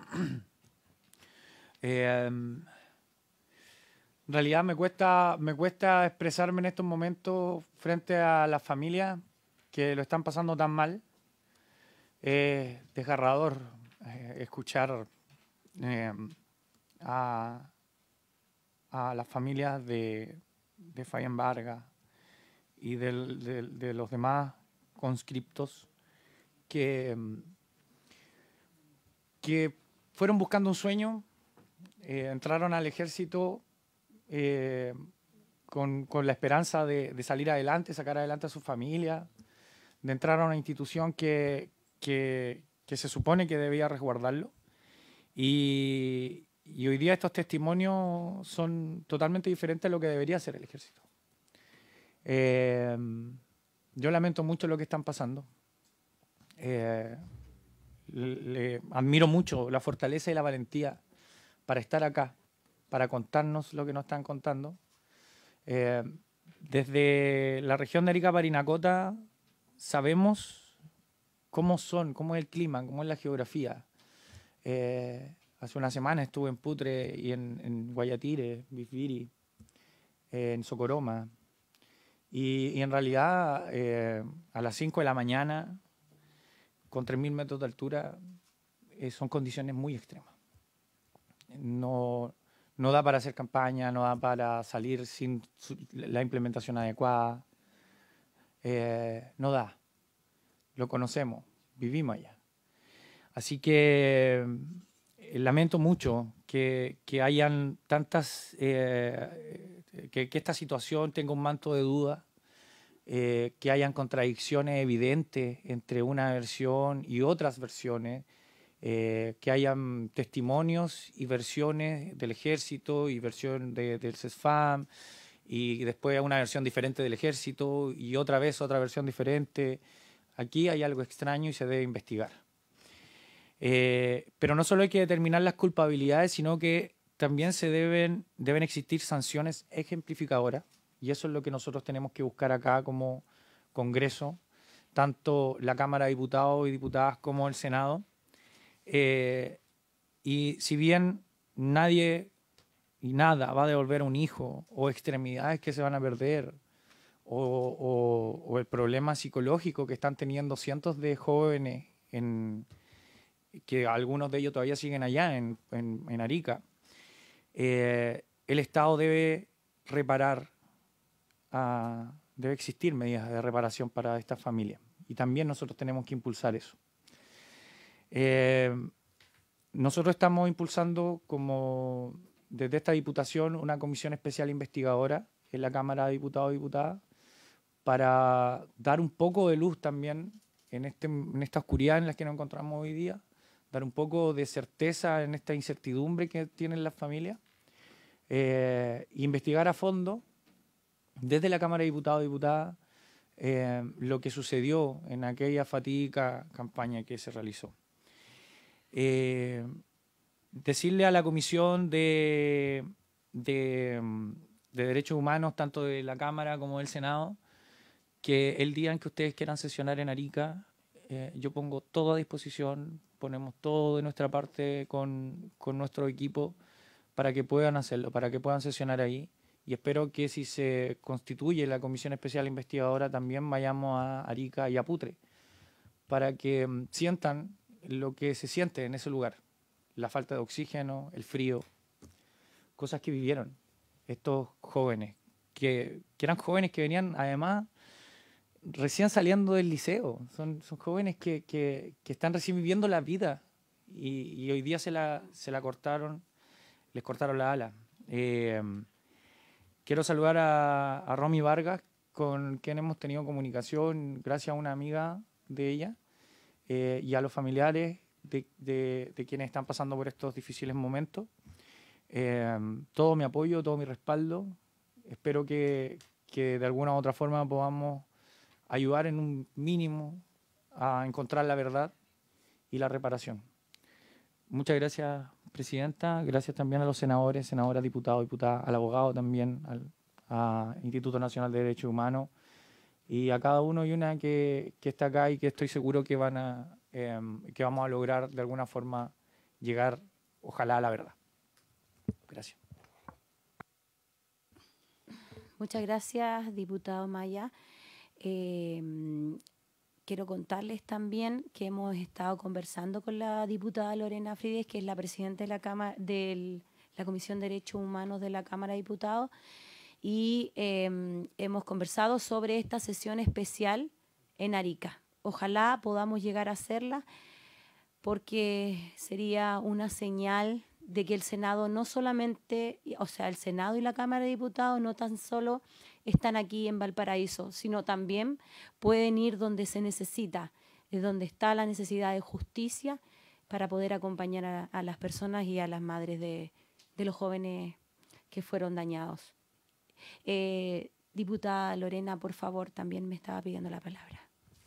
En realidad me cuesta expresarme en estos momentos frente a las familias que lo están pasando tan mal. Es desgarrador escuchar a las familias de Fabián Vargas y de los demás conscriptos que fueron buscando un sueño, entraron al ejército con la esperanza de salir adelante, sacar adelante a su familia, de entrar a una institución que se supone que debía resguardarlo. Y hoy día estos testimonios son totalmente diferentes a lo que debería ser el ejército. Yo lamento mucho lo que están pasando. Le admiro mucho la fortaleza y la valentía para estar acá, para contarnos lo que nos están contando. Desde la región de Arica Parinacota sabemos cómo es el clima, cómo es la geografía. Hace una semana estuve en Putre y en Guayatire, Bisbiri, en Socoroma. Y en realidad a las 5 de la mañana, con 3.000 metros de altura, son condiciones muy extremas. No da para hacer campaña, no da para salir sin la implementación adecuada. No da. Lo conocemos, vivimos allá. Así que lamento mucho que hayan tantas, que esta situación tenga un manto de duda, que hayan contradicciones evidentes entre una versión y otras versiones, que hayan testimonios y versiones del ejército y versión del CESFAM y después una versión diferente del ejército y otra vez otra versión diferente. Aquí hay algo extraño y se debe investigar. Pero no solo hay que determinar las culpabilidades, sino que también deben existir sanciones ejemplificadoras, y eso es lo que nosotros tenemos que buscar acá como Congreso, tanto la Cámara de Diputados y Diputadas como el Senado. Y si bien nadie y nada va a devolver a un hijo, o extremidades que se van a perder, o el problema psicológico que están teniendo cientos de jóvenes en que algunos de ellos todavía siguen allá en Arica, el Estado debe reparar, debe existir medidas de reparación para estas familias. Y también nosotros tenemos que impulsar eso. Nosotros estamos impulsando desde esta Diputación una comisión especial investigadora en la Cámara de Diputados y Diputadas para dar un poco de luz también en esta oscuridad en la que nos encontramos hoy día, dar un poco de certeza en esta incertidumbre que tienen las familias, investigar a fondo desde la Cámara de Diputados y Diputadas lo que sucedió en aquella fatídica campaña que se realizó. Decirle a la Comisión de Derechos Humanos, tanto de la Cámara como del Senado, que el día en que ustedes quieran sesionar en Arica, yo pongo todo a disposición, ponemos todo de nuestra parte con nuestro equipo para que puedan hacerlo, para que puedan sesionar ahí. Y espero que si se constituye la Comisión Especial Investigadora también vayamos a Arica y a Putre, para que sientan lo que se siente en ese lugar, la falta de oxígeno, el frío, cosas que vivieron estos jóvenes, que eran jóvenes que venían además recién saliendo del liceo, son jóvenes que están recién viviendo la vida y hoy día se la cortaron, les cortaron la ala. Quiero saludar a Romy Vargas, con quien hemos tenido comunicación gracias a una amiga de ella, y a los familiares de quienes están pasando por estos difíciles momentos. Todo mi apoyo, todo mi respaldo. Espero que de alguna u otra forma podamos ayudar en un mínimo a encontrar la verdad y la reparación. Muchas gracias, Presidenta. Gracias también a los senadores, senadoras, diputados, diputadas, al abogado también, al Instituto Nacional de Derechos Humanos y a cada uno y una que está acá y que estoy seguro que que vamos a lograr de alguna forma llegar, ojalá, a la verdad. Gracias. Muchas gracias, diputado Maya. Quiero contarles también que hemos estado conversando con la diputada Lorena Frides, que es la presidenta de la Comisión de Derechos Humanos de la Cámara de Diputados, y hemos conversado sobre esta sesión especial en Arica. Ojalá podamos llegar a hacerla, porque sería una señal de que el Senado no solamente, o sea, el Senado y la Cámara de Diputados no tan solo están aquí en Valparaíso, sino también pueden ir donde se necesita, es donde está la necesidad de justicia para poder acompañar a las personas y a las madres de los jóvenes que fueron dañados. Diputada Lorena, por favor, también me estaba pidiendo la palabra.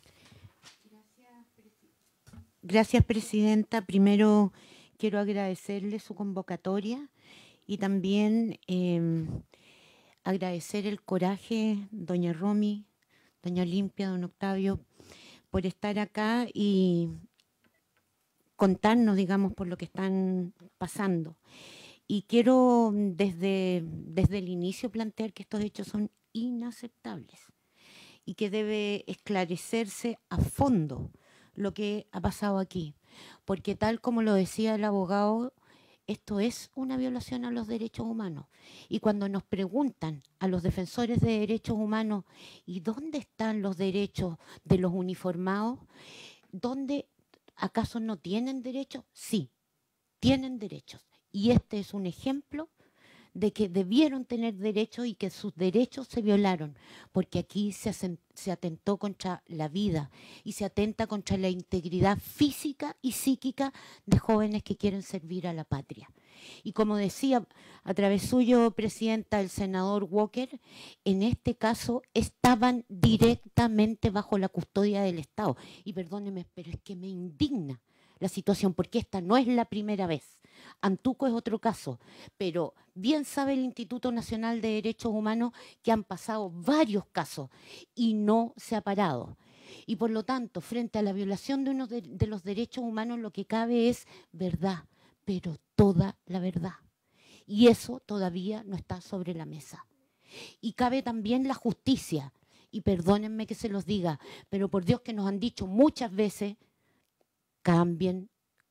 Gracias, Presidenta. Primero quiero agradecerle su convocatoria y también agradecer el coraje, doña Romy, doña Olimpia, don Octavio, por estar acá y contarnos, digamos, por lo que están pasando. Y quiero desde el inicio plantear que estos hechos son inaceptables y que debe esclarecerse a fondo lo que ha pasado aquí, porque tal como lo decía el abogado, esto es una violación a los derechos humanos. Y cuando nos preguntan a los defensores de derechos humanos, ¿y dónde están los derechos de los uniformados? ¿Dónde acaso no tienen derechos? Sí, tienen derechos. Y este es un ejemplo de que debieron tener derechos y que sus derechos se violaron, porque aquí se atentó contra la vida y se atenta contra la integridad física y psíquica de jóvenes que quieren servir a la patria. Y como decía a través suyo, Presidenta, el senador Walker, en este caso estaban directamente bajo la custodia del Estado. Y perdóneme, pero es que me indigna la situación, porque esta no es la primera vez. Antuco es otro caso, pero bien sabe el Instituto Nacional de Derechos Humanos que han pasado varios casos y no se ha parado. Y por lo tanto, frente a la violación de uno de los derechos humanos, lo que cabe es verdad, pero toda la verdad. Y eso todavía no está sobre la mesa. Y cabe también la justicia. Y perdónenme que se los diga, pero por Dios que nos han dicho muchas veces, cambien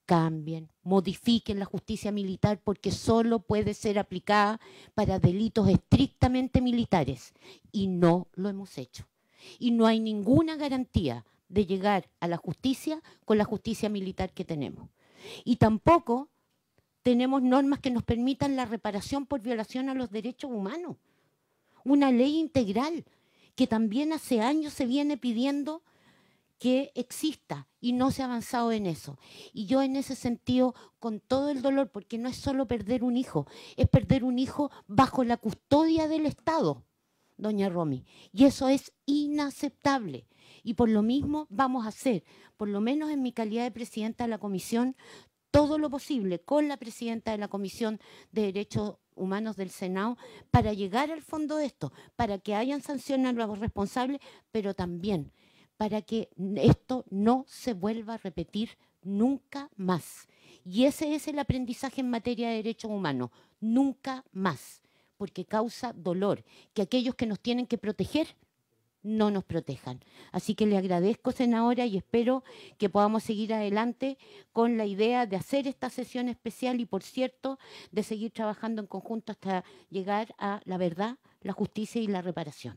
cambien, modifiquen la justicia militar porque solo puede ser aplicada para delitos estrictamente militares y no lo hemos hecho. Y no hay ninguna garantía de llegar a la justicia con la justicia militar que tenemos. Y tampoco tenemos normas que nos permitan la reparación por violación a los derechos humanos. Una ley integral que también hace años se viene pidiendo que exista y no se ha avanzado en eso. Y yo en ese sentido, con todo el dolor, porque no es solo perder un hijo, es perder un hijo bajo la custodia del Estado, doña Romy. Y eso es inaceptable. Y por lo mismo vamos a hacer, por lo menos en mi calidad de presidenta de la comisión, todo lo posible con la presidenta de la Comisión de Derechos Humanos del Senado para llegar al fondo de esto, para que hayan sanciones a los responsables, pero también para que esto no se vuelva a repetir nunca más. Y ese es el aprendizaje en materia de derechos humanos, nunca más, porque causa dolor, que aquellos que nos tienen que proteger no nos protejan. Así que le agradezco, senadora, y espero que podamos seguir adelante con la idea de hacer esta sesión especial y, por cierto, de seguir trabajando en conjunto hasta llegar a la verdad, la justicia y la reparación.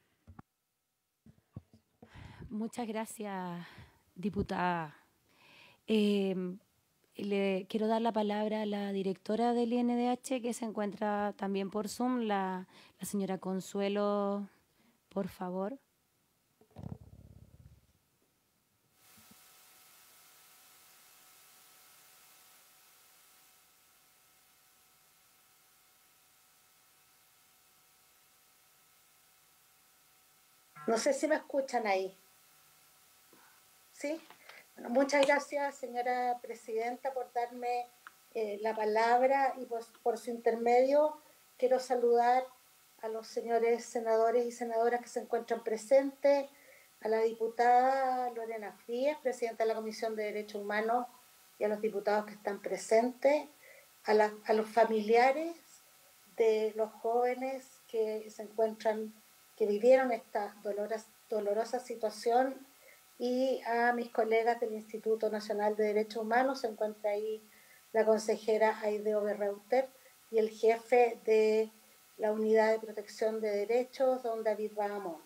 Muchas gracias, diputada. Le quiero dar la palabra a la directora del INDH, que se encuentra también por Zoom, la señora Consuelo, por favor. No sé si me escuchan ahí. ¿Sí? Bueno, muchas gracias, señora presidenta, por darme la palabra y por su intermedio quiero saludar a los señores senadores y senadoras que se encuentran presentes, a la diputada Lorena Frías, presidenta de la Comisión de Derechos Humanos, y a los diputados que están presentes, a los familiares de los jóvenes que se encuentran, que vivieron esta dolorosa situación, y a mis colegas del Instituto Nacional de Derechos Humanos. Se encuentra ahí la consejera Aideo Berreuter y el jefe de la Unidad de Protección de Derechos, don David Bahamonde.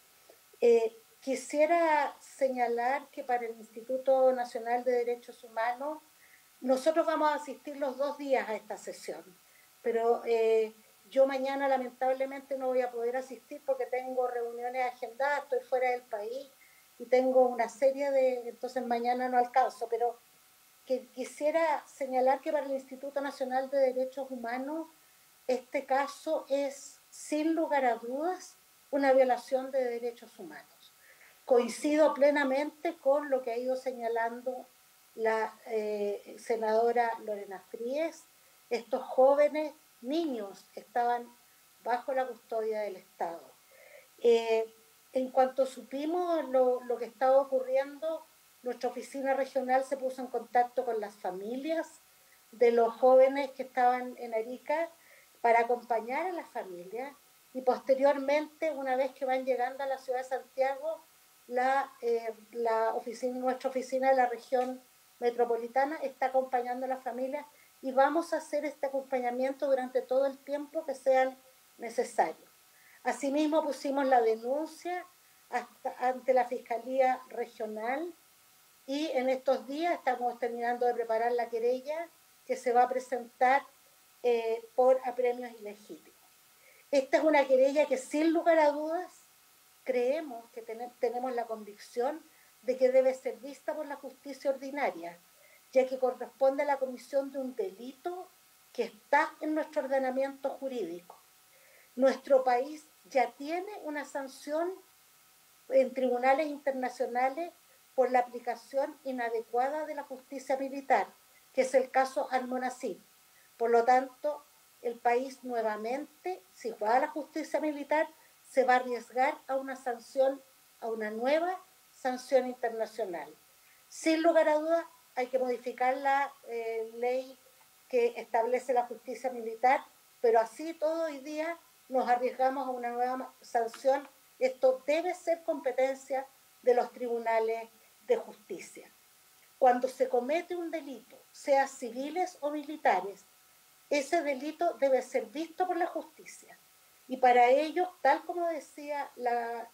Quisiera señalar que para el Instituto Nacional de Derechos Humanos nosotros vamos a asistir los 2 días a esta sesión, pero yo mañana lamentablemente no voy a poder asistir porque tengo reuniones agendadas, estoy fuera del país y tengo una serie entonces mañana no alcanzo, pero que quisiera señalar que para el Instituto Nacional de Derechos Humanos este caso es, sin lugar a dudas, una violación de derechos humanos. Coincido plenamente con lo que ha ido señalando la senadora Lorena Frías. Estos jóvenes niños estaban bajo la custodia del Estado. En cuanto supimos lo que estaba ocurriendo, nuestra oficina regional se puso en contacto con las familias de los jóvenes que estaban en Arica para acompañar a las familias, y posteriormente, una vez que van llegando a la ciudad de Santiago, nuestra oficina de la región metropolitana está acompañando a las familias, y vamos a hacer este acompañamiento durante todo el tiempo que sea necesario. Asimismo, pusimos la denuncia ante la Fiscalía Regional, y en estos días estamos terminando de preparar la querella que se va a presentar por apremios ilegítimos. Esta es una querella que, sin lugar a dudas, creemos que tenemos la convicción de que debe ser vista por la justicia ordinaria, ya que corresponde a la comisión de un delito que está en nuestro ordenamiento jurídico. Nuestro país ya tiene una sanción en tribunales internacionales por la aplicación inadecuada de la justicia militar, que es el caso Almonacid. Por lo tanto, el país nuevamente, si va a la justicia militar, se va a arriesgar a una sanción, a una nueva sanción internacional. Sin lugar a dudas, hay que modificar la ley que establece la justicia militar, pero así todo hoy día nos arriesgamos a una nueva sanción. Esto debe ser competencia de los tribunales de justicia. cuando se comete un delito, sea civiles o militares, ese delito debe ser visto por la justicia. Y para ello, tal como decía la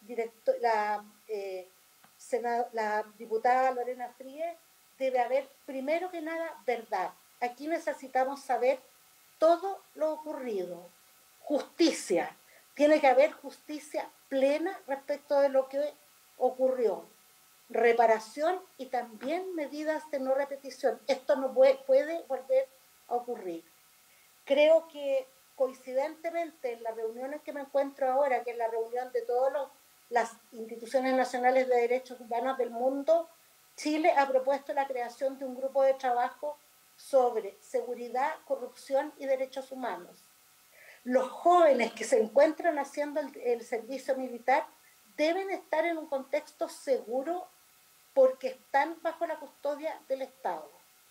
diputada Lorena Fríes, debe haber, primero que nada, verdad. Aquí necesitamos saber todo lo ocurrido. Justicia. Tiene que haber justicia plena respecto de lo que ocurrió. Reparación y también medidas de no repetición. Esto no puede volver a ocurrir. Creo que coincidentemente en la reunión en que me encuentro ahora, que es la reunión de todas las instituciones nacionales de derechos humanos del mundo, Chile ha propuesto la creación de un grupo de trabajo sobre seguridad, corrupción y derechos humanos. Los jóvenes que se encuentran haciendo el servicio militar deben estar en un contexto seguro porque están bajo la custodia del Estado.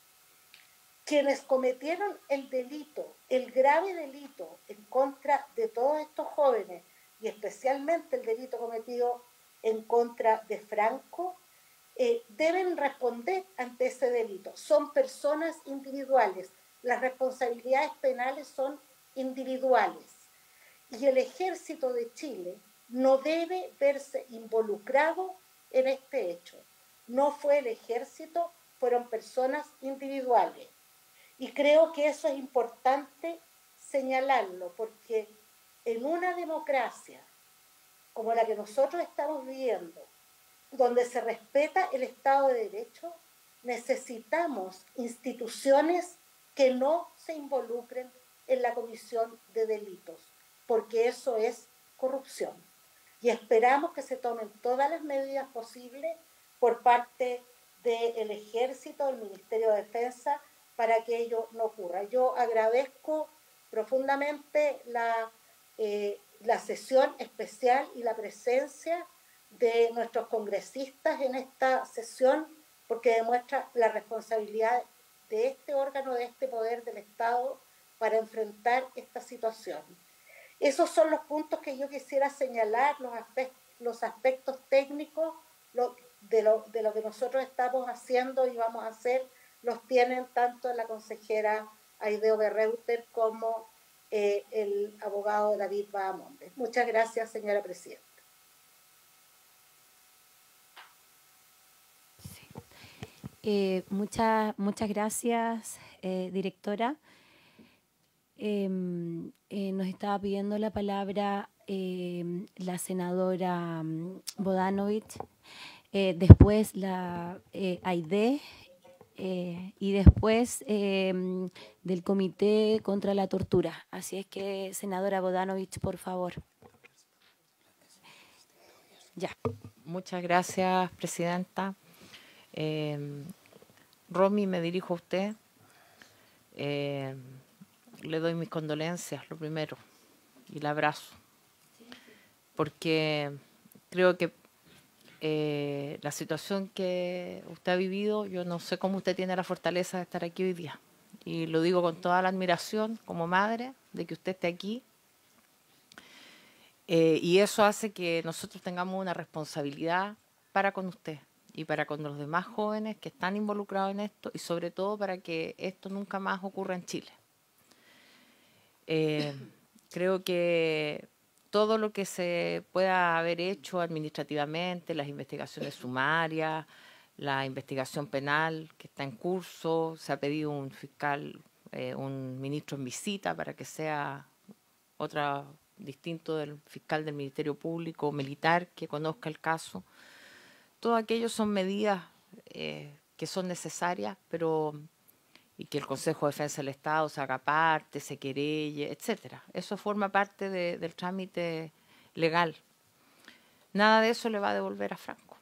Quienes cometieron el delito, el grave delito en contra de todos estos jóvenes, y especialmente el delito cometido en contra de Franco, deben responder ante ese delito. Son personas individuales, las responsabilidades penales son individuales. Y el ejército de Chile no debe verse involucrado en este hecho. No fue el ejército, fueron personas individuales. Y creo que eso es importante señalarlo, porque en una democracia como la que nosotros estamos viviendo, donde se respeta el Estado de Derecho, necesitamos instituciones que no se involucren en la comisión de delitos, porque eso es corrupción. Y esperamos que se tomen todas las medidas posibles por parte del Ejército, del Ministerio de Defensa, para que ello no ocurra. Yo agradezco profundamente la sesión especial y la presencia de nuestros congresistas en esta sesión, porque demuestra la responsabilidad de este órgano, de este poder del Estado para enfrentar esta situación. Esos son los puntos que yo quisiera señalar, los aspectos técnicos de lo que nosotros estamos haciendo y vamos a hacer, los tienen tanto la consejera Aideo Berreuter como el abogado David Bahamonde. Muchas gracias, señora presidenta. Muchas gracias, directora. Nos estaba pidiendo la palabra la senadora Bodanovich, después la Aidé, y después del Comité contra la Tortura. Así es que, senadora Bodanovich, por favor. Ya. Muchas gracias, presidenta. Romy, me dirijo a usted. Le doy mis condolencias, lo primero, y el abrazo, porque creo que la situación que usted ha vivido, yo no sé cómo usted tiene la fortaleza de estar aquí hoy día, y lo digo con toda la admiración como madre de que usted esté aquí, y eso hace que nosotros tengamos una responsabilidad para con usted y para con los demás jóvenes que están involucrados en esto, y sobre todo para que esto nunca más ocurra en Chile. Creo que todo lo que se pueda haber hecho administrativamente, las investigaciones sumarias, la investigación penal que está en curso, se ha pedido un fiscal, un ministro en visita para que sea distinto del fiscal del Ministerio Público militar que conozca el caso. Todo aquello son medidas que son necesarias, y que el Consejo de Defensa del Estado se haga parte, se querelle, etcétera. Eso forma parte del trámite legal. Nada de eso le va a devolver a Franco.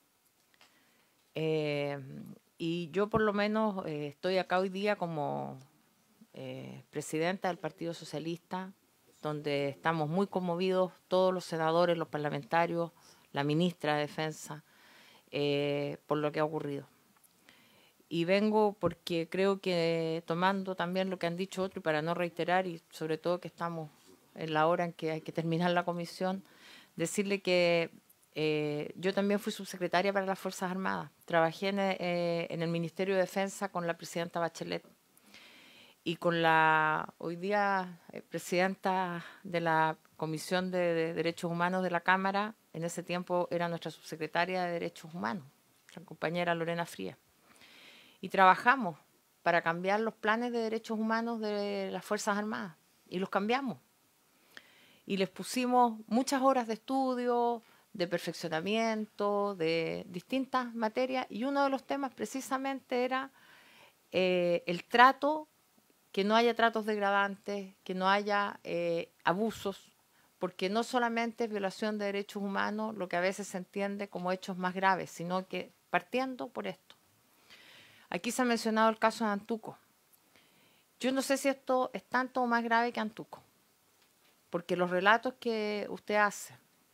Y yo por lo menos estoy acá hoy día como presidenta del Partido Socialista, donde estamos muy conmovidos todos los senadores, los parlamentarios, la ministra de Defensa, por lo que ha ocurrido. Y vengo porque creo que, tomando también lo que han dicho otros, y para no reiterar, y sobre todo que estamos en la hora en que hay que terminar la comisión, decirle que Yo también fui subsecretaria para las Fuerzas Armadas. Trabajé en el Ministerio de Defensa con la presidenta Bachelet y con la hoy día presidenta de la Comisión de Derechos Humanos de la Cámara. En ese tiempo era nuestra subsecretaria de Derechos Humanos, nuestra compañera Lorena Frías. Y trabajamos para cambiar los planes de derechos humanos de las Fuerzas Armadas. Y los cambiamos. Y les pusimos muchas horas de estudio, de perfeccionamiento, de distintas materias. Y uno de los temas precisamente era el trato, que no haya tratos degradantes, que no haya abusos, porque no solamente es violación de derechos humanos lo que a veces se entiende como hechos más graves, sino que partiendo por esto. Aquí se ha mencionado el caso de Antuco. Yo no sé si esto es tanto o más grave que Antuco, porque los relatos que usted hace,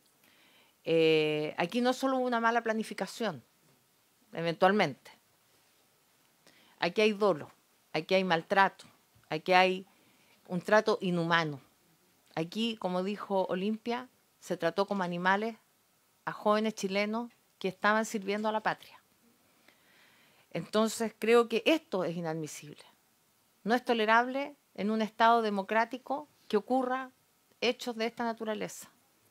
aquí no solo hubo una mala planificación, eventualmente. Aquí hay dolo, aquí hay maltrato, aquí hay un trato inhumano. Aquí, como dijo Olimpia, se trató como animales a jóvenes chilenos que estaban sirviendo a la patria. Entonces, creo que esto es inadmisible. No es tolerable en un Estado democrático que ocurra hechos de esta naturaleza.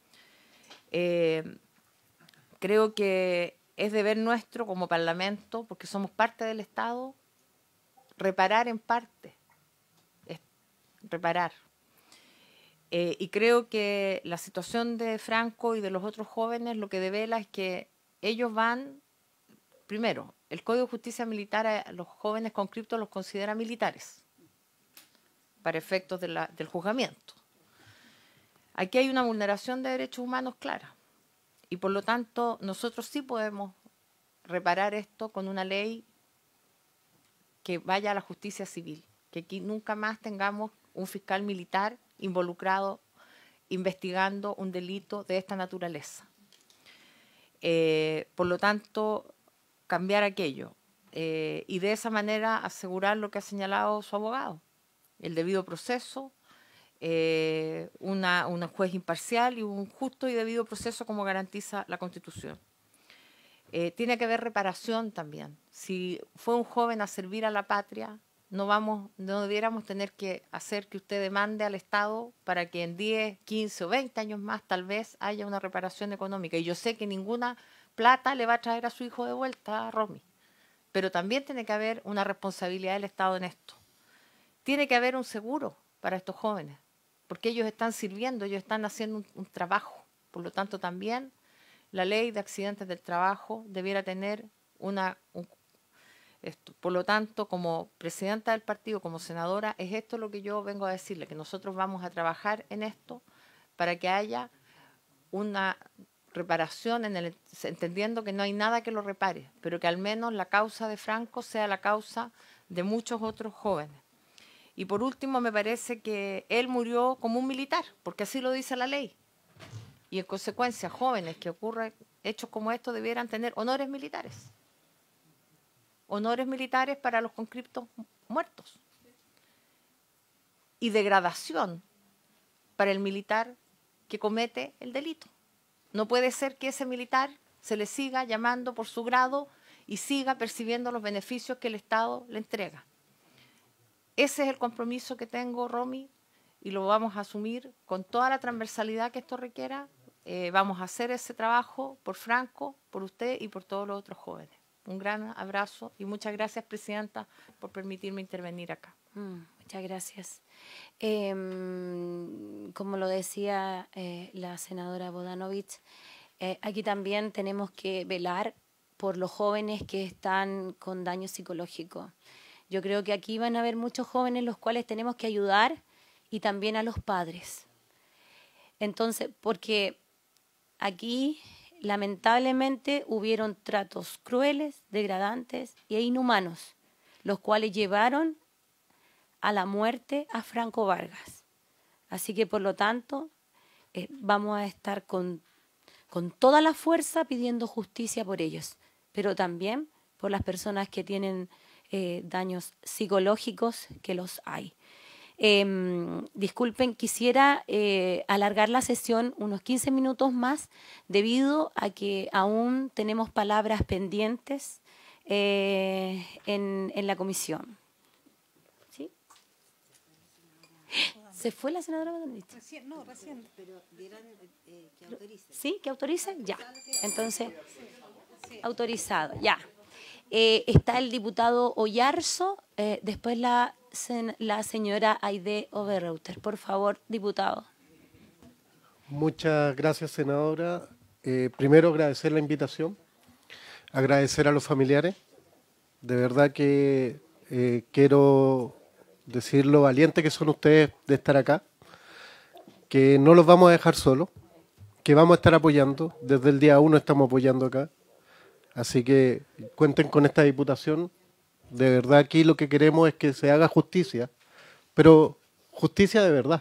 Creo que es deber nuestro como Parlamento, porque somos parte del Estado, reparar en parte, reparar. Y creo que la situación de Franco y de los otros jóvenes lo que devela es que ellos van, primero, el Código de Justicia Militar a los jóvenes conscriptos los considera militares para efectos del juzgamiento. Aquí hay una vulneración de derechos humanos clara y por lo tanto nosotros sí podemos reparar esto con una ley que vaya a la justicia civil, que aquí nunca más tengamos un fiscal militar involucrado investigando un delito de esta naturaleza. Por lo tanto, cambiar aquello y de esa manera asegurar lo que ha señalado su abogado, el debido proceso, una juez imparcial y un justo y debido proceso como garantiza la Constitución. Tiene que haber reparación también. Si fue un joven a servir a la patria, no debiéramos tener que hacer que usted demande al Estado para que en 10, 15 o 20 años más tal vez haya una reparación económica. Y yo sé que ninguna plata le va a traer a su hijo de vuelta, Romy. Pero también tiene que haber una responsabilidad del Estado en esto. Tiene que haber un seguro para estos jóvenes, porque ellos están sirviendo, ellos están haciendo un trabajo. Por lo tanto, también la ley de accidentes del trabajo debiera tener esto. Por lo tanto, como presidenta del partido, como senadora, es esto lo que yo vengo a decirle, que nosotros vamos a trabajar en esto para que haya una reparación, entendiendo que no hay nada que lo repare, pero que al menos la causa de Franco sea la causa de muchos otros jóvenes. Y por último, me parece que él murió como un militar, porque así lo dice la ley. Y en consecuencia, jóvenes que ocurren hechos como estos debieran tener honores militares. Honores militares para los conscriptos muertos. Y degradación para el militar que comete el delito. No puede ser que ese militar se le siga llamando por su grado y siga percibiendo los beneficios que el Estado le entrega. Ese es el compromiso que tengo, Romy, y lo vamos a asumir con toda la transversalidad que esto requiera. Vamos a hacer ese trabajo por Franco, por usted y por todos los otros jóvenes. Un gran abrazo y muchas gracias, Presidenta, por permitirme intervenir acá. Muchas gracias. Como lo decía la senadora Bodanovich, aquí también tenemos que velar por los jóvenes que están con daño psicológico. Yo creo que aquí van a haber muchos jóvenes los cuales tenemos que ayudar y también a los padres. Entonces, porque aquí lamentablemente hubieron tratos crueles, degradantes e inhumanos, los cuales llevaron a la muerte a Franco Vargas. Así que, por lo tanto, vamos a estar con toda la fuerza pidiendo justicia por ellos, pero también por las personas que tienen daños psicológicos, que los hay. Disculpen, quisiera alargar la sesión unos 15 minutos más debido a que aún tenemos palabras pendientes en la comisión. ¿Sí? ¿Se fue la senadora Botondich? Recién, pero dirán que autoricen. ¿Sí? ¿Que autoricen? Ya. Entonces, autorizado, ya. Está el diputado Oyarzo, después la señora Aide Oberreuter. Por favor, diputado. Muchas gracias, senadora. Primero, agradecer la invitación, agradecer a los familiares. De verdad que quiero decir lo valientes que son ustedes de estar acá, que no los vamos a dejar solos, que vamos a estar apoyando. Desde el día 1 estamos apoyando acá. Así que cuenten con esta diputación. De verdad aquí lo que queremos es que se haga justicia, pero justicia de verdad.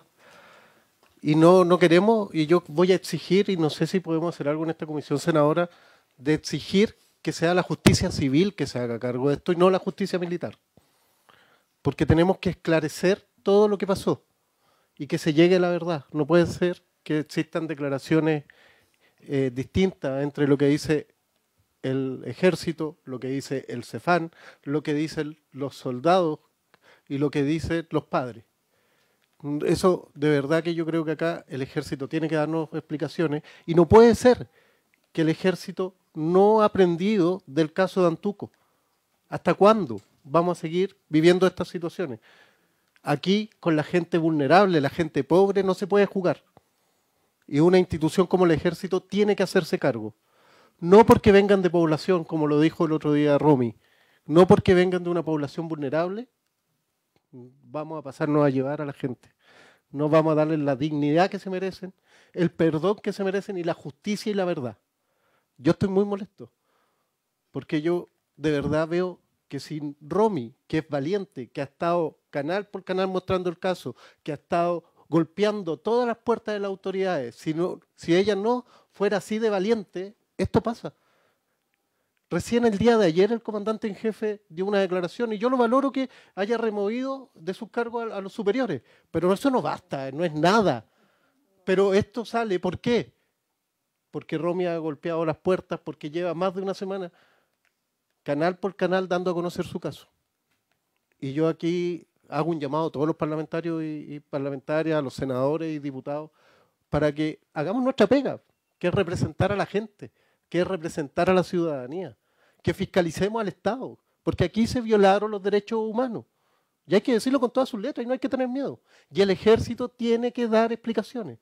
Y no queremos, y yo voy a exigir, y no sé si podemos hacer algo en esta comisión, senadora, de exigir que sea la justicia civil que se haga cargo de esto y no la justicia militar. Porque tenemos que esclarecer todo lo que pasó y que se llegue a la verdad. No puede ser que existan declaraciones distintas entre lo que dice el ejército, lo que dice el CEFAN, lo que dicen los soldados y lo que dicen los padres. Eso de verdad que yo creo que acá el ejército tiene que darnos explicaciones y no puede ser que el ejército no ha aprendido del caso de Antuco. ¿Hasta cuándo vamos a seguir viviendo estas situaciones? Aquí con la gente vulnerable, la gente pobre, no se puede jugar. Y una institución como el ejército tiene que hacerse cargo. No porque vengan de población, como lo dijo el otro día Romy, no porque vengan de una población vulnerable, vamos a pasarnos a llevar a la gente. No vamos a darles la dignidad que se merecen, el perdón que se merecen y la justicia y la verdad. Yo estoy muy molesto, porque yo de verdad veo que sin Romy, que es valiente, que ha estado canal por canal mostrando el caso, que ha estado golpeando todas las puertas de las autoridades, si ella no fuera así de valiente, esto pasa. Recién el día de ayer el comandante en jefe dio una declaración y yo lo valoro que haya removido de sus cargos a los superiores, pero eso no basta, no es nada. Pero esto sale, ¿por qué? Porque Romy ha golpeado las puertas, porque lleva más de una semana canal por canal dando a conocer su caso. Y yo aquí hago un llamado a todos los parlamentarios y parlamentarias, a los senadores y diputados, para que hagamos nuestra pega, que es representar a la gente, que es representar a la ciudadanía, que fiscalicemos al Estado, porque aquí se violaron los derechos humanos. Y hay que decirlo con todas sus letras y no hay que tener miedo. Y el ejército tiene que dar explicaciones.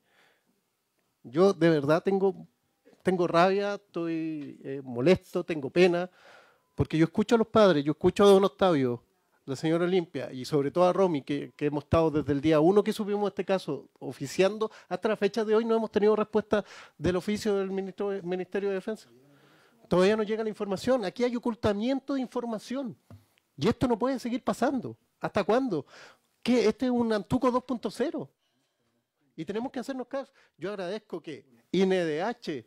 Yo de verdad tengo rabia, estoy molesto, tengo pena, porque yo escucho a los padres, yo escucho a don Octavio, la señora Olimpia y sobre todo a Romy, que hemos estado desde el día 1 que supimos este caso oficiando, hasta la fecha de hoy no hemos tenido respuesta del oficio del Ministerio de Defensa. Todavía no llega la información, aquí hay ocultamiento de información y esto no puede seguir pasando. ¿Hasta cuándo? ¿Qué? Este es un Antuco 2.0 y tenemos que hacernos caso. Yo agradezco que INDH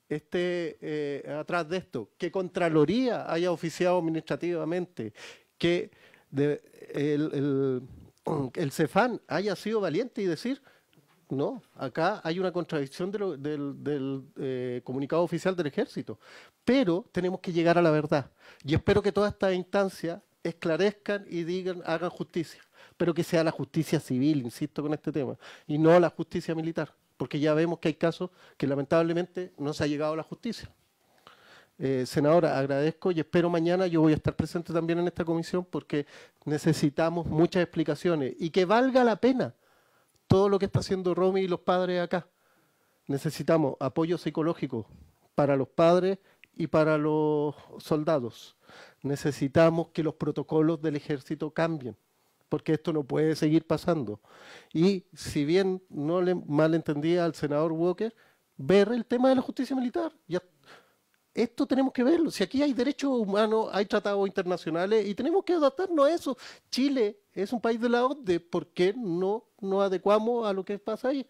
esté atrás de esto, que Contraloría haya oficiado administrativamente, que el CEFAN haya sido valiente y decir, no, acá hay una contradicción del comunicado oficial del Ejército, pero tenemos que llegar a la verdad. Y espero que todas estas instancias esclarezcan y digan, hagan justicia, pero que sea la justicia civil, insisto con este tema, y no la justicia militar, porque ya vemos que hay casos que lamentablemente no se ha llegado a la justicia. Senadora, agradezco y espero mañana, yo voy a estar presente también en esta comisión porque necesitamos muchas explicaciones y que valga la pena todo lo que está haciendo Romy y los padres acá. Necesitamos apoyo psicológico para los padres y para los soldados. Necesitamos que los protocolos del ejército cambien, porque esto no puede seguir pasando. Y si bien no le malentendía al senador Walker, ver el tema de la justicia militar. Esto tenemos que verlo. Si aquí hay derechos humanos, hay tratados internacionales y tenemos que adaptarnos a eso. Chile es un país de la OCDE. ¿Por qué no nos adecuamos a lo que pasa ahí?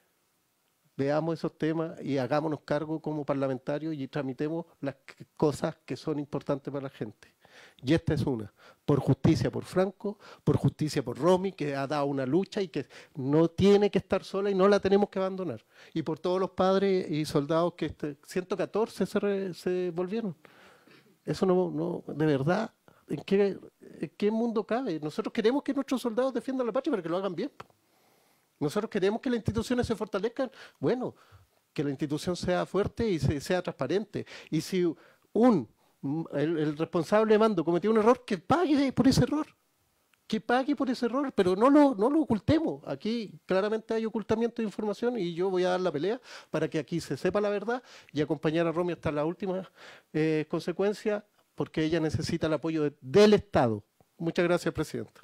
Veamos esos temas y hagámonos cargo como parlamentarios y tramitemos las cosas que son importantes para la gente. Y esta es una. Por justicia por Franco, por justicia por Romy, que ha dado una lucha y que no tiene que estar sola y no la tenemos que abandonar. Y por todos los padres y soldados que 114 se volvieron. Eso no, de verdad, ¿en qué mundo cabe? Nosotros queremos que nuestros soldados defiendan la patria, pero que lo hagan bien. Nosotros queremos que las instituciones se fortalezcan. Bueno, que la institución sea fuerte y sea transparente. Y si el responsable de mando cometió un error, que pague por ese error. Que pague por ese error, pero no lo ocultemos. Aquí claramente hay ocultamiento de información y yo voy a dar la pelea para que aquí se sepa la verdad y acompañar a Romy hasta la última consecuencia, porque ella necesita el apoyo del Estado. Muchas gracias, Presidenta.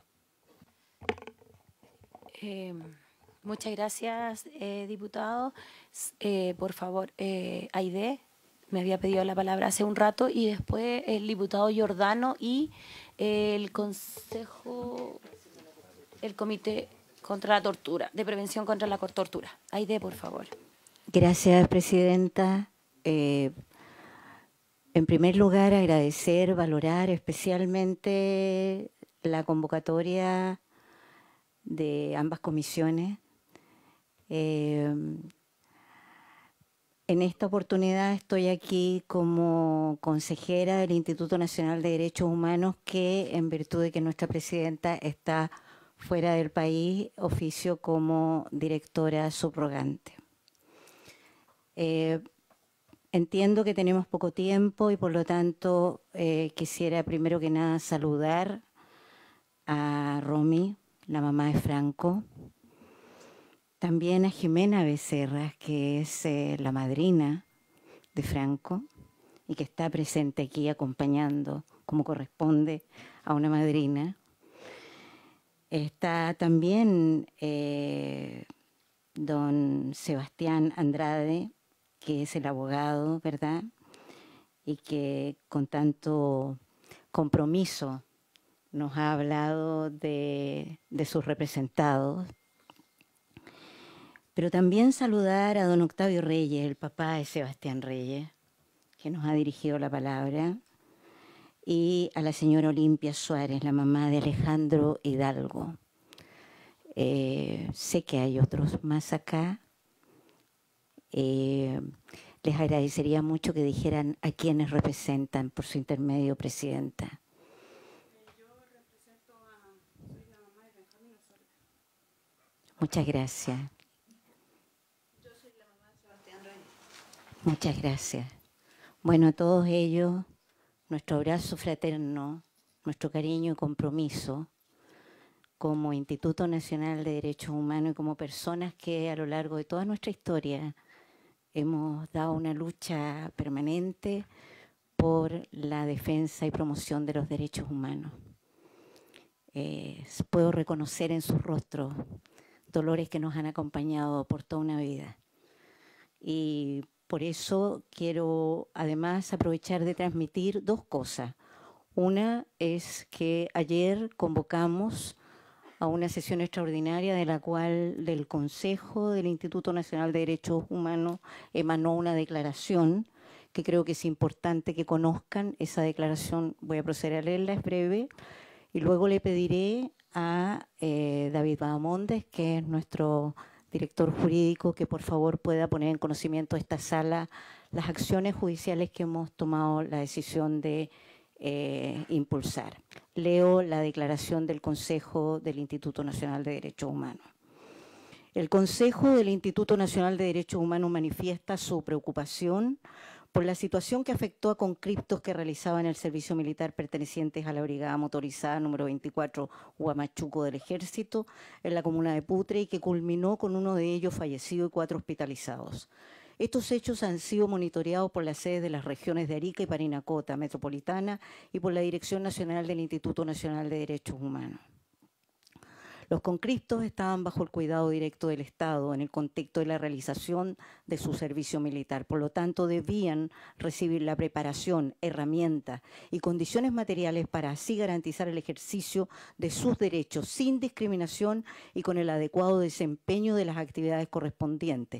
Muchas gracias, diputado. Por favor, Aide me había pedido la palabra hace un rato, y después el diputado Giordano y el Comité contra la Tortura, de Prevención contra la Tortura. Aide, por favor. Gracias, Presidenta. En primer lugar, agradecer, valorar especialmente la convocatoria de ambas comisiones. En esta oportunidad estoy aquí como consejera del Instituto Nacional de Derechos Humanos, que en virtud de que nuestra presidenta está fuera del país, oficio como directora subrogante. Entiendo que tenemos poco tiempo y por lo tanto quisiera primero que nada saludar a Romy, la mamá de Franco. También a Jimena Becerra, que es la madrina de Franco y que está presente aquí acompañando, como corresponde a una madrina. Está también don Sebastián Andrade, que es el abogado, ¿verdad? Y que con tanto compromiso nos ha hablado de sus representados. Pero también saludar a don Octavio Reyes, el papá de Sebastián Reyes, que nos ha dirigido la palabra, y a la señora Olimpia Suárez, la mamá de Alejandro Hidalgo. Sé que hay otros más acá. Les agradecería mucho que dijeran a quienes representan por su intermedio, Presidenta. Yo represento soy la mamá de Benjamín Osorio. Muchas gracias. Muchas gracias. Bueno, a todos ellos, nuestro abrazo fraterno, nuestro cariño y compromiso como Instituto Nacional de Derechos Humanos y como personas que a lo largo de toda nuestra historia hemos dado una lucha permanente por la defensa y promoción de los derechos humanos. Puedo reconocer en sus rostros dolores que nos han acompañado por toda una vida. Y por eso quiero además aprovechar de transmitir dos cosas. Una es que ayer convocamos a una sesión extraordinaria de la cual del Consejo del Instituto Nacional de Derechos Humanos emanó una declaración que creo que es importante que conozcan. Esa declaración voy a proceder a leerla, es breve, y luego le pediré a David Bahamondes, que es nuestro director jurídico, que por favor pueda poner en conocimiento de esta sala las acciones judiciales que hemos tomado la decisión de impulsar. Leo la declaración del Consejo del Instituto Nacional de Derechos Humanos. El Consejo del Instituto Nacional de Derechos Humanos manifiesta su preocupación por la situación que afectó a conscriptos que realizaban el servicio militar pertenecientes a la Brigada Motorizada número 24 Huamachuco del Ejército en la comuna de Putre y que culminó con uno de ellos fallecido y 4 hospitalizados. Estos hechos han sido monitoreados por las sedes de las regiones de Arica y Parinacota Metropolitana y por la Dirección Nacional del Instituto Nacional de Derechos Humanos. Los conscriptos estaban bajo el cuidado directo del Estado en el contexto de la realización de su servicio militar. Por lo tanto, debían recibir la preparación, herramientas y condiciones materiales para así garantizar el ejercicio de sus derechos sin discriminación y con el adecuado desempeño de las actividades correspondientes,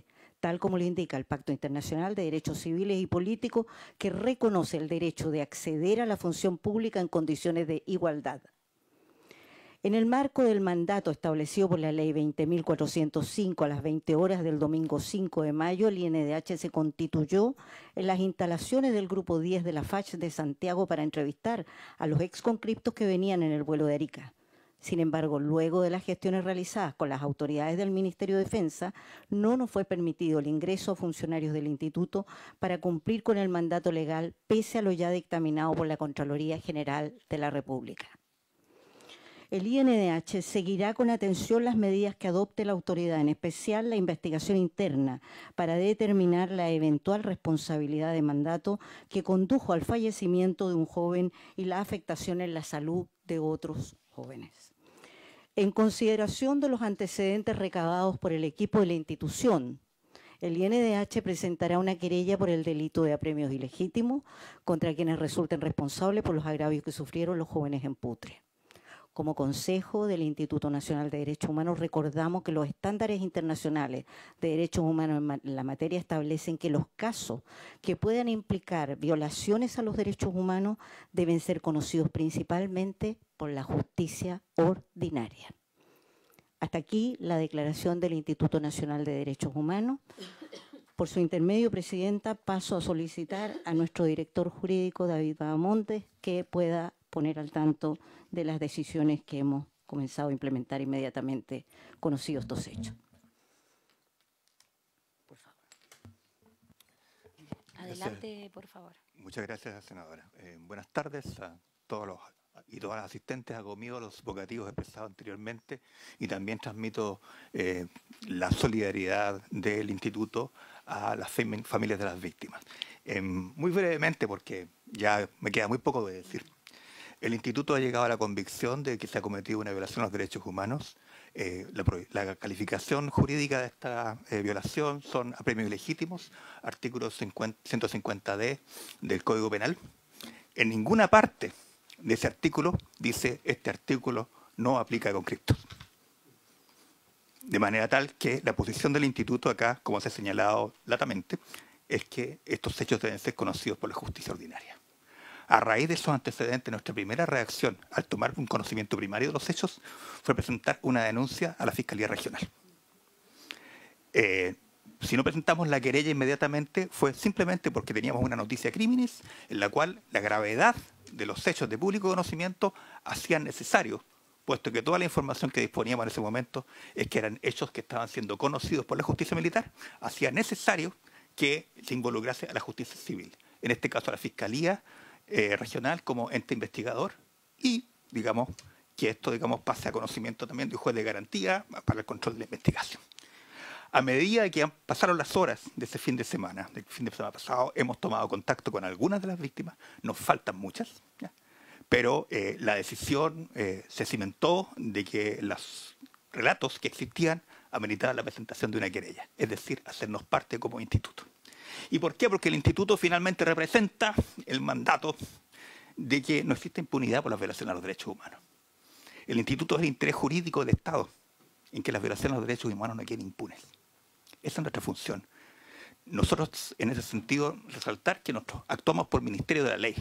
tal como lo indica el Pacto Internacional de Derechos Civiles y Políticos, que reconoce el derecho de acceder a la función pública en condiciones de igualdad. En el marco del mandato establecido por la Ley 20.405 a las 20 horas del domingo 5 de mayo, el INDH se constituyó en las instalaciones del Grupo 10 de la FACH de Santiago para entrevistar a los exconscriptos que venían en el vuelo de Arica. Sin embargo, luego de las gestiones realizadas con las autoridades del Ministerio de Defensa, no nos fue permitido el ingreso a funcionarios del Instituto para cumplir con el mandato legal, pese a lo ya dictaminado por la Contraloría General de la República. El INDH seguirá con atención las medidas que adopte la autoridad, en especial la investigación interna, para determinar la eventual responsabilidad de mandato que condujo al fallecimiento de un joven y la afectación en la salud de otros jóvenes. En consideración de los antecedentes recabados por el equipo de la institución, el INDH presentará una querella por el delito de apremios ilegítimos contra quienes resulten responsables por los agravios que sufrieron los jóvenes en Putre. Como Consejo del Instituto Nacional de Derechos Humanos, recordamos que los estándares internacionales de derechos humanos en la materia establecen que los casos que puedan implicar violaciones a los derechos humanos deben ser conocidos principalmente por la justicia ordinaria. Hasta aquí la declaración del Instituto Nacional de Derechos Humanos. Por su intermedio, Presidenta, paso a solicitar a nuestro director jurídico, David Bahamontes, que pueda poner al tanto de las decisiones que hemos comenzado a implementar inmediatamente conocidos estos hechos. Por favor. Adelante, por favor. Muchas gracias, senadora. Buenas tardes a todos los y todas las asistentes. Hago mío los vocativos expresados anteriormente y también transmito la solidaridad del Instituto a las familias de las víctimas. Muy brevemente, porque ya me queda muy poco de decir. El Instituto ha llegado a la convicción de que se ha cometido una violación a los derechos humanos. La calificación jurídica de esta violación son apremios ilegítimos, artículo 150D del Código Penal. En ninguna parte de ese artículo dice este artículo no aplica a conscriptos. De manera tal que la posición del Instituto acá, como se ha señalado latamente, es que estos hechos deben ser conocidos por la justicia ordinaria. A raíz de esos antecedentes, nuestra primera reacción al tomar un conocimiento primario de los hechos fue presentar una denuncia a la Fiscalía Regional. Si no presentamos la querella inmediatamente fue simplemente porque teníamos una noticia criminis en la cual la gravedad de los hechos de público conocimiento hacían necesario, puesto que toda la información que disponíamos en ese momento es que eran hechos que estaban siendo conocidos por la justicia militar, hacía necesario que se involucrase a la justicia civil, en este caso a la Fiscalía Regional como ente investigador y, digamos, que esto, digamos, pase a conocimiento también de un juez de garantía para el control de la investigación. A medida que pasaron las horas de ese fin de semana, del fin de semana pasado, hemos tomado contacto con algunas de las víctimas, nos faltan muchas, ¿ya? Pero la decisión se cimentó de que los relatos que existían ameritaban la presentación de una querella, es decir, hacernos parte como instituto. ¿Y por qué? Porque el instituto finalmente representa el mandato de que no existe impunidad por las violaciones a los derechos humanos. El instituto es el interés jurídico del Estado en que las violaciones a los derechos humanos no queden impunes. Esa es nuestra función. Nosotros, en ese sentido, resaltar que nosotros actuamos por ministerio de la ley.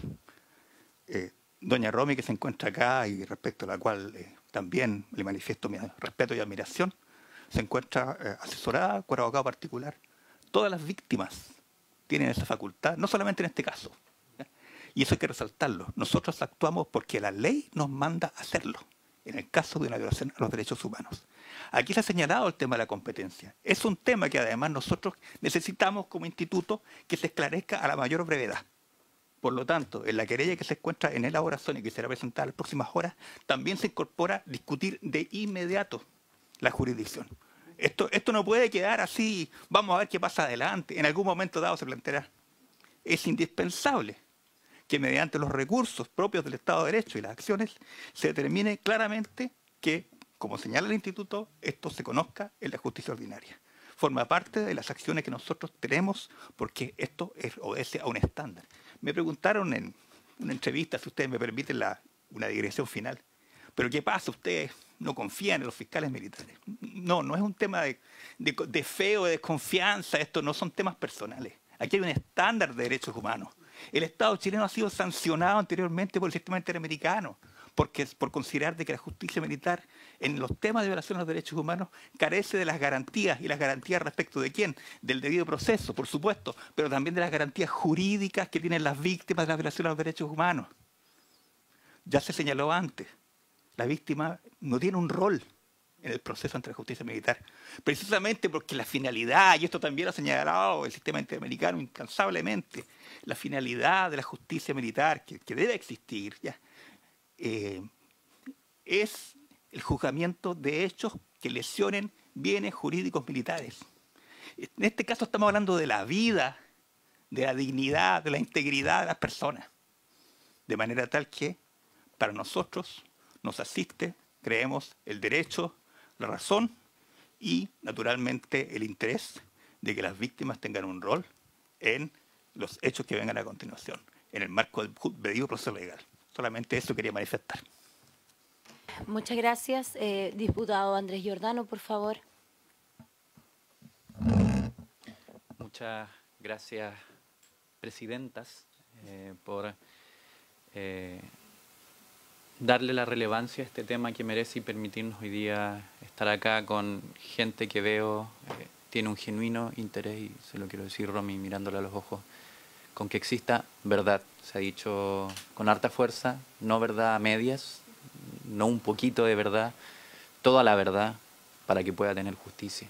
Doña Romy, que se encuentra acá y respecto a la cual también le manifiesto mi respeto y admiración, se encuentra asesorada por abogado particular. Todas las víctimas tienen esa facultad, no solamente en este caso, ¿ya? Y eso hay que resaltarlo. Nosotros actuamos porque la ley nos manda a hacerlo, en el caso de una violación a los derechos humanos. Aquí se ha señalado el tema de la competencia. Es un tema que además nosotros necesitamos como instituto que se esclarezca a la mayor brevedad. Por lo tanto, en la querella que se encuentra en elaboración y que será presentada en las próximas horas, también se incorpora discutir de inmediato la jurisdicción. Esto no puede quedar así, vamos a ver qué pasa adelante, en algún momento dado se planteará. Es indispensable que mediante los recursos propios del Estado de Derecho y las acciones se determine claramente que, como señala el Instituto, esto se conozca en la justicia ordinaria. Forma parte de las acciones que nosotros tenemos porque esto obedece a un estándar. Me preguntaron en una entrevista, si ustedes me permiten una digresión final, Pero ¿qué pasa? Ustedes no confían en los fiscales militares. No, no es un tema de fe o de desconfianza. Esto no son temas personales. Aquí hay un estándar de derechos humanos. El Estado chileno ha sido sancionado anteriormente por el sistema interamericano por considerar de que la justicia militar en los temas de violación de los derechos humanos carece de las garantías. ¿Y las garantías respecto de quién? Del debido proceso, por supuesto, pero también de las garantías jurídicas que tienen las víctimas de la violación de los derechos humanos. Ya se señaló antes, la víctima no tiene un rol en el proceso ante la justicia militar, precisamente porque la finalidad, y esto también lo ha señalado el sistema interamericano incansablemente, la finalidad de la justicia militar que debe existir ya, es el juzgamiento de hechos que lesionen bienes jurídicos militares. En este caso estamos hablando de la vida, de la dignidad, de la integridad de las personas, de manera tal que para nosotros nos asiste, creemos, el derecho, la razón y, naturalmente, el interés de que las víctimas tengan un rol en los hechos que vengan a continuación, en el marco del debido proceso legal. Solamente eso quería manifestar. Muchas gracias. Diputado Andrés Giordano, por favor. Muchas gracias, presidentas, por darle la relevancia a este tema que merece y permitirnos hoy día estar acá con gente que veo tiene un genuino interés, y se lo quiero decir, Romy, mirándole a los ojos, con que exista verdad. Se ha dicho con harta fuerza, no verdad a medias, no un poquito de verdad, toda la verdad para que pueda tener justicia.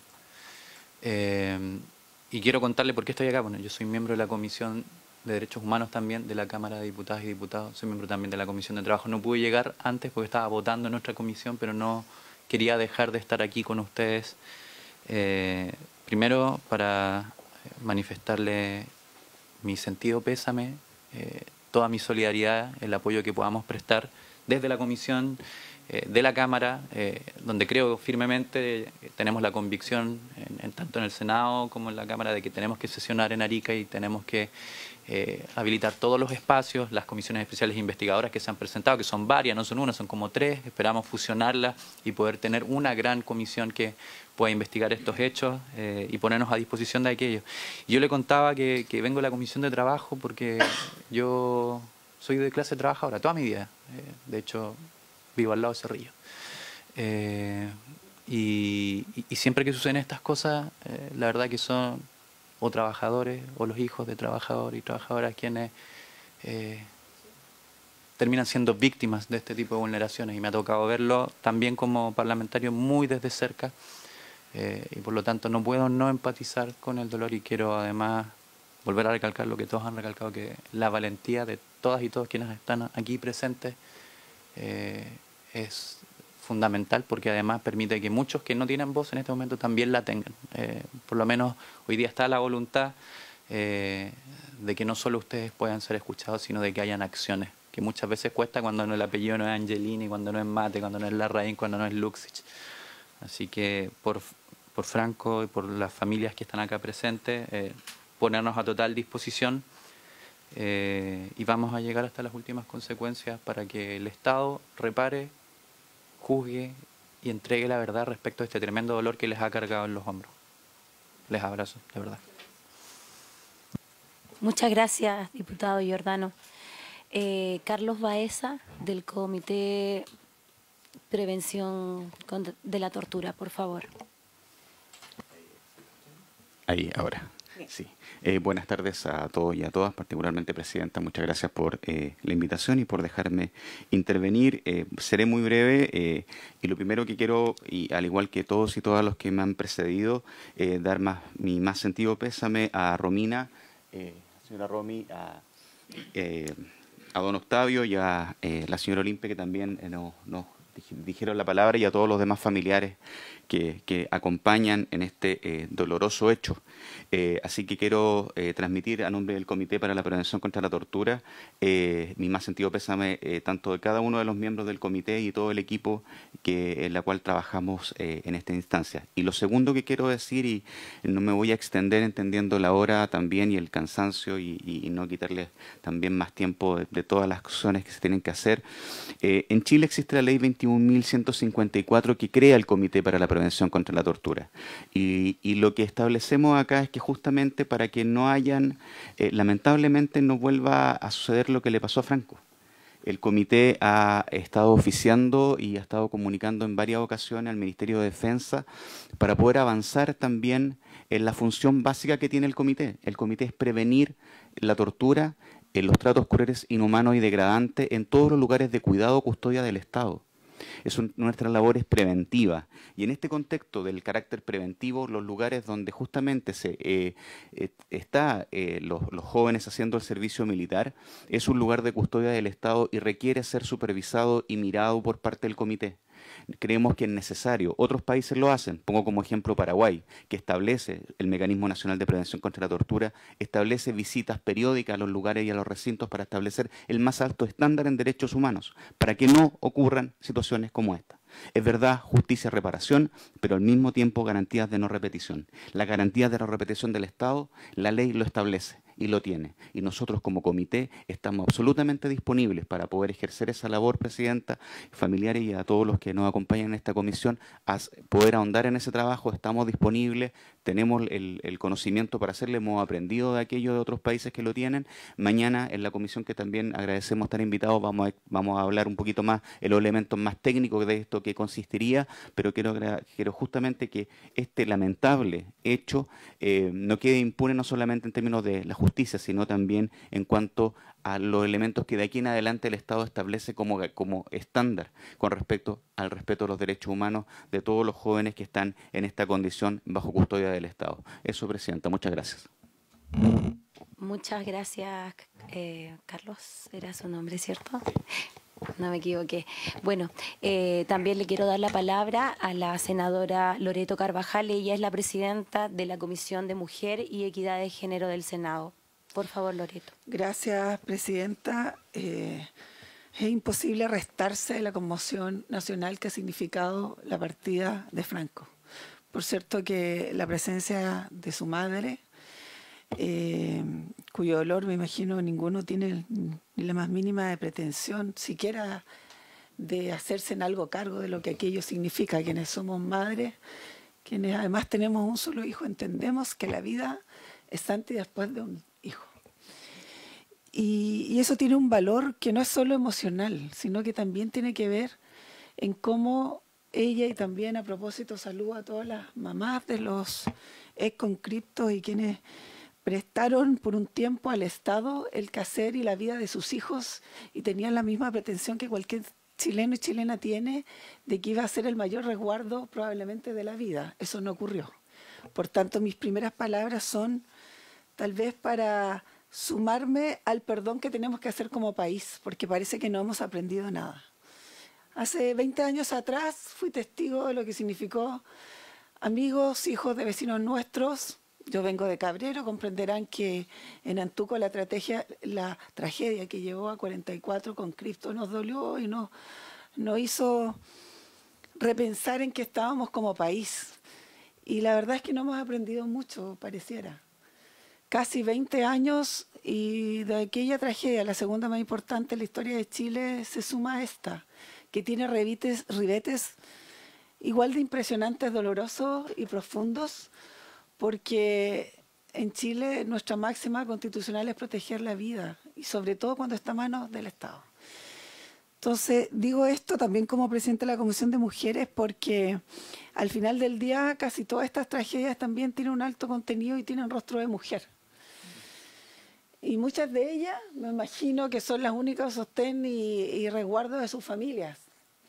Y quiero contarle por qué estoy acá. Bueno, yo soy miembro de la Comisión de Derechos Humanos también, de la Cámara de Diputadas y Diputados. Soy miembro también de la Comisión de Trabajo. No pude llegar antes porque estaba votando en nuestra comisión, pero no quería dejar de estar aquí con ustedes. Primero, para manifestarle mi sentido pésame, toda mi solidaridad, el apoyo que podamos prestar desde la Comisión de la Cámara, donde creo firmemente, tenemos la convicción, tanto en el Senado como en la Cámara, de que tenemos que sesionar en Arica y tenemos que habilitar todos los espacios, las comisiones especiales investigadoras que se han presentado, que son varias, no son una, son como 3, esperamos fusionarlas y poder tener una gran comisión que pueda investigar estos hechos y ponernos a disposición de aquellos. Yo le contaba que vengo de la Comisión de Trabajo porque yo soy de clase trabajadora toda mi vida, de hecho vivo al lado de Cerrillo. Y siempre que suceden estas cosas, la verdad que son o trabajadores o los hijos de trabajadores y trabajadoras quienes terminan siendo víctimas de este tipo de vulneraciones, y me ha tocado verlo también como parlamentario muy desde cerca, y por lo tanto no puedo no empatizar con el dolor, y quiero además volver a recalcar lo que todos han recalcado, que la valentía de todas y todos quienes están aquí presentes es fundamental, porque además permite que muchos que no tienen voz en este momento también la tengan. Por lo menos hoy día está la voluntad de que no solo ustedes puedan ser escuchados, sino de que hayan acciones, que muchas veces cuesta cuando el apellido no es Angelini, cuando no es Mate, cuando no es Larraín, cuando no es Luxich. Así que por Franco y por las familias que están acá presentes, ponernos a total disposición, y vamos a llegar hasta las últimas consecuencias para que el Estado repare, juzgue y entregue la verdad respecto a este tremendo dolor que les ha cargado en los hombros. Les abrazo, de verdad. Muchas gracias, diputado Giordano. Carlos Baeza, del Comité Prevención de la Tortura, por favor. Ahí, ahora. Sí. Buenas tardes a todos y a todas, particularmente, Presidenta. Muchas gracias por la invitación y por dejarme intervenir. Seré muy breve, y lo primero que quiero, y al igual que todos y todas los que me han precedido, dar mi más sentido pésame a Romina, señora Romy, a don Octavio y a la señora Olimpia, que también nos dijeron la palabra, y a todos los demás familiares que acompañan en este doloroso hecho. Así que quiero transmitir a nombre del Comité para la Prevención contra la Tortura mi más sentido pésame, tanto de cada uno de los miembros del comité y todo el equipo en la cual trabajamos en esta instancia. Y lo segundo que quiero decir, y no me voy a extender entendiendo la hora también y el cansancio, y no quitarles también más tiempo de todas las acciones que se tienen que hacer. En Chile existe la Ley 21 21.154 que crea el Comité para la Prevención contra la Tortura. Y lo que establecemos acá es que justamente para que no hayan, lamentablemente no vuelva a suceder lo que le pasó a Franco. El comité ha estado oficiando y ha estado comunicando en varias ocasiones al Ministerio de Defensa para poder avanzar también en la función básica que tiene el comité. El comité es prevenir la tortura, los tratos crueles, inhumanos y degradantes en todos los lugares de cuidado o custodia del Estado. Nuestra labor es preventiva. Y en este contexto del carácter preventivo, los lugares donde justamente los jóvenes haciendo el servicio militar es un lugar de custodia del Estado y requiere ser supervisado y mirado por parte del comité. Creemos que es necesario. Otros países lo hacen. Pongo como ejemplo Paraguay, que establece el Mecanismo Nacional de Prevención contra la Tortura, establece visitas periódicas a los lugares y a los recintos para establecer el más alto estándar en derechos humanos, para que no ocurran situaciones como esta. Es verdad, justicia, reparación, pero al mismo tiempo garantías de no repetición. Las garantías de no repetición del Estado, la ley lo establece y lo tiene. Y nosotros como comité estamos absolutamente disponibles para poder ejercer esa labor, Presidenta, familiares y a todos los que nos acompañan en esta comisión, a poder ahondar en ese trabajo. Estamos disponibles, tenemos el conocimiento para hacerlo, hemos aprendido de aquello de otros países que lo tienen. Mañana en la comisión, que también agradecemos estar invitados, vamos a hablar un poquito más en los elementos más técnicos de esto que consistiría, pero quiero justamente que este lamentable hecho no quede impune, no solamente en términos de la justicia, sino también en cuanto a los elementos que de aquí en adelante el Estado establece como estándar con respecto al respeto a los derechos humanos de todos los jóvenes que están en esta condición bajo custodia del Estado. Eso, Presidenta. Muchas gracias. Muchas gracias, Carlos. Era su nombre, ¿cierto? No me equivoqué. Bueno, también le quiero dar la palabra a la senadora Loreto Carvajal. Ella es la presidenta de la Comisión de Mujer y Equidad de Género del Senado. Por favor, Loreto. Gracias, Presidenta. Es imposible restarse de la conmoción nacional que ha significado la partida de Franco. Por cierto que la presencia de su madre, cuyo dolor me imagino ninguno tiene ni la más mínima de pretensión siquiera de hacerse en algo cargo de lo que aquello significa. Quienes somos madres, quienes además tenemos un solo hijo, entendemos que la vida es antes y después de un hijo. Y eso tiene un valor que no es solo emocional, sino que también tiene que ver en cómo ella, y también a propósito saludo a todas las mamás de los ex-conscriptos y quienes prestaron por un tiempo al Estado el quehacer y la vida de sus hijos y tenían la misma pretensión que cualquier chileno y chilena tiene de que iba a ser el mayor resguardo probablemente de la vida. Eso no ocurrió. Por tanto, mis primeras palabras son tal vez para sumarme al perdón que tenemos que hacer como país, porque parece que no hemos aprendido nada. Hace 20 años atrás fui testigo de lo que significó amigos, hijos de vecinos nuestros. Yo vengo de Cabrero, comprenderán que en Antuco la tragedia que llevó a 44 conscriptos nos dolió y nos hizo repensar en qué estábamos como país. Y la verdad es que no hemos aprendido mucho, pareciera. Casi 20 años y de aquella tragedia, la segunda más importante en la historia de Chile, se suma esta, que tiene ribetes igual de impresionantes, dolorosos y profundos, porque en Chile nuestra máxima constitucional es proteger la vida, y sobre todo cuando está en manos del Estado. Entonces, digo esto también como presidenta de la Comisión de Mujeres, porque al final del día casi todas estas tragedias también tienen un alto contenido y tienen rostro de mujer. Y muchas de ellas, me imagino que son las únicas sostén y resguardo de sus familias.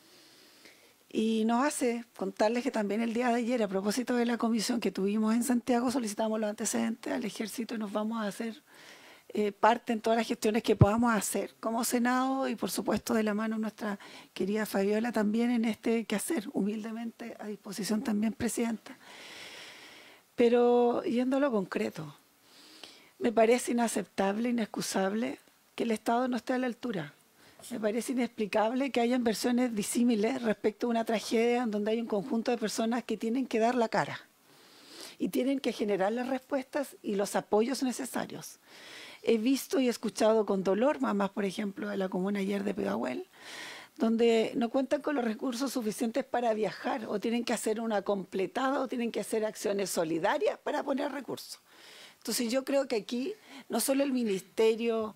Y nos hace contarles que también el día de ayer, a propósito de la comisión que tuvimos en Santiago, solicitamos los antecedentes al Ejército y nos vamos a hacer parte en todas las gestiones que podamos hacer como Senado y por supuesto de la mano nuestra querida Fabiola también en este quehacer, humildemente a disposición también, Presidenta. Pero yendo a lo concreto, me parece inaceptable, inexcusable que el Estado no esté a la altura. Me parece inexplicable que hayan versiones disímiles respecto a una tragedia en donde hay un conjunto de personas que tienen que dar la cara y tienen que generar las respuestas y los apoyos necesarios. He visto y escuchado con dolor mamás, por ejemplo, de la comuna ayer de Pegahuel, donde no cuentan con los recursos suficientes para viajar, o tienen que hacer una completada, o tienen que hacer acciones solidarias para poner recursos. Entonces yo creo que aquí no solo el Ministerio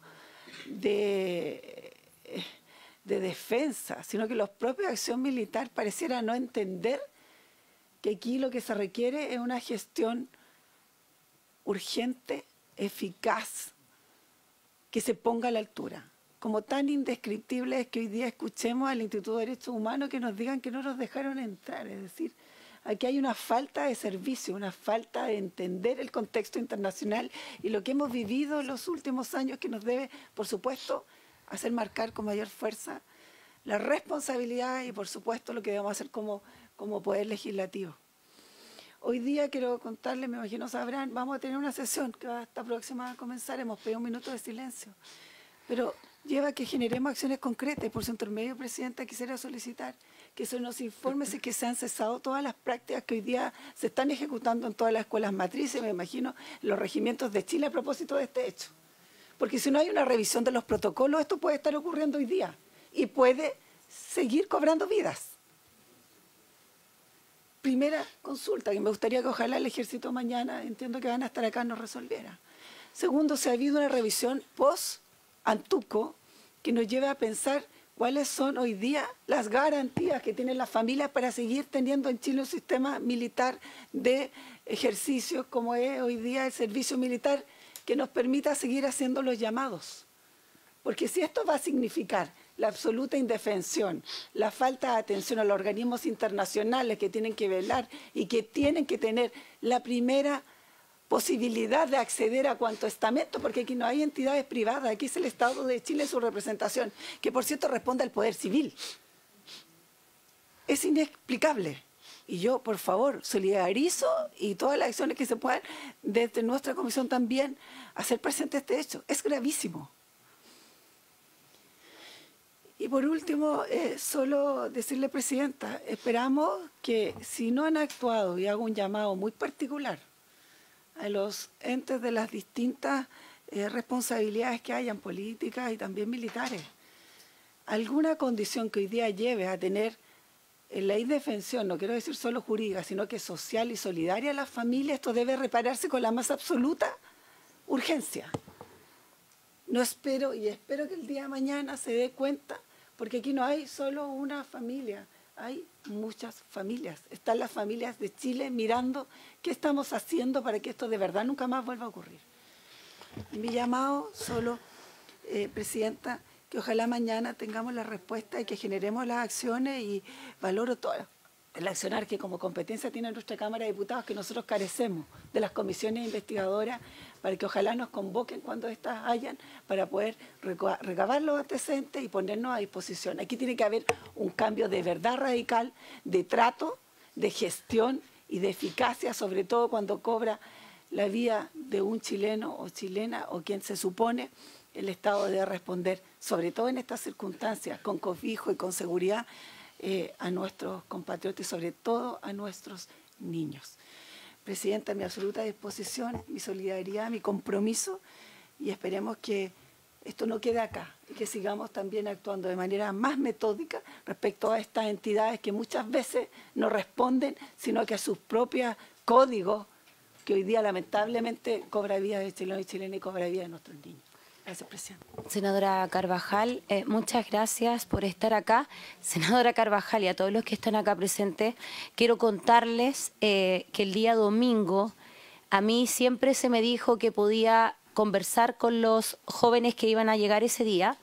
de Defensa, sino que los propios de Acción Militar pareciera no entender que aquí lo que se requiere es una gestión urgente, eficaz, que se ponga a la altura. Como tan indescriptible es que hoy día escuchemos al Instituto de Derechos Humanos que nos digan que no nos dejaron entrar. Es decir, aquí hay una falta de servicio, una falta de entender el contexto internacional y lo que hemos vivido en los últimos años, que nos debe, por supuesto, hacer marcar con mayor fuerza la responsabilidad y, por supuesto, lo que debemos hacer como Poder Legislativo. Hoy día quiero contarles, me imagino sabrán, vamos a tener una sesión que está próxima a comenzar, hemos pedido un minuto de silencio, pero lleva a que generemos acciones concretas. Por su intermedio, Presidenta, quisiera solicitar que se nos informe si que se han cesado todas las prácticas que hoy día se están ejecutando en todas las escuelas matrices, me imagino, los regimientos de Chile a propósito de este hecho. Porque si no hay una revisión de los protocolos, esto puede estar ocurriendo hoy día y puede seguir cobrando vidas. Primera consulta, que me gustaría que ojalá el ejército mañana, entiendo que van a estar acá, nos resolviera. Segundo, si ha habido una revisión post-Antuco que nos lleve a pensar cuáles son hoy día las garantías que tienen las familias para seguir teniendo en Chile un sistema militar de ejercicios como es hoy día el servicio militar, que nos permita seguir haciendo los llamados. Porque si esto va a significar la absoluta indefensión, la falta de atención a los organismos internacionales que tienen que velar y que tienen que tener la primera posibilidad de acceder a cuanto estamento, porque aquí no hay entidades privadas, aquí es el Estado de Chile en su representación, que por cierto responde al Poder Civil. Es inexplicable. Y yo, por favor, solidarizo y todas las acciones que se puedan desde nuestra comisión también hacer presente este hecho. Es gravísimo. Y por último, solo decirle, Presidenta, esperamos que si no han actuado, y hago un llamado muy particular a los entes de las distintas responsabilidades que hayan, políticas y también militares, alguna condición que hoy día lleve a tener la indefensión, no quiero decir solo jurídica, sino que social y solidaria a las familias, esto debe repararse con la más absoluta urgencia. No espero, y espero que el día de mañana se dé cuenta, porque aquí no hay solo una familia, hay muchas familias. Están las familias de Chile mirando qué estamos haciendo para que esto de verdad nunca más vuelva a ocurrir. Y mi llamado solo, Presidenta, que ojalá mañana tengamos la respuesta y que generemos las acciones, y valoro todo el accionar que como competencia tiene nuestra Cámara de Diputados, que nosotros carecemos de las comisiones investigadoras, para que ojalá nos convoquen cuando éstas hayan, para poder recabar los antecedentes y ponernos a disposición. Aquí tiene que haber un cambio de verdad radical, de trato, de gestión y de eficacia, sobre todo cuando cobra la vida de un chileno o chilena, o quien se supone el Estado debe responder, sobre todo en estas circunstancias, con cobijo y con seguridad a nuestros compatriotas y sobre todo a nuestros niños. Presidenta, mi absoluta disposición, mi solidaridad, mi compromiso, y esperemos que esto no quede acá y que sigamos también actuando de manera más metódica respecto a estas entidades que muchas veces no responden, sino que a sus propios códigos, que hoy día lamentablemente cobra vida de chilenos y chilenas y cobra vida de nuestros niños. Gracias, Presidenta. Senadora Carvajal, muchas gracias por estar acá. Senadora Carvajal, y a todos los que están acá presentes, quiero contarles que el día domingo a mí siempre se me dijo que podía conversar con los jóvenes que iban a llegar ese día.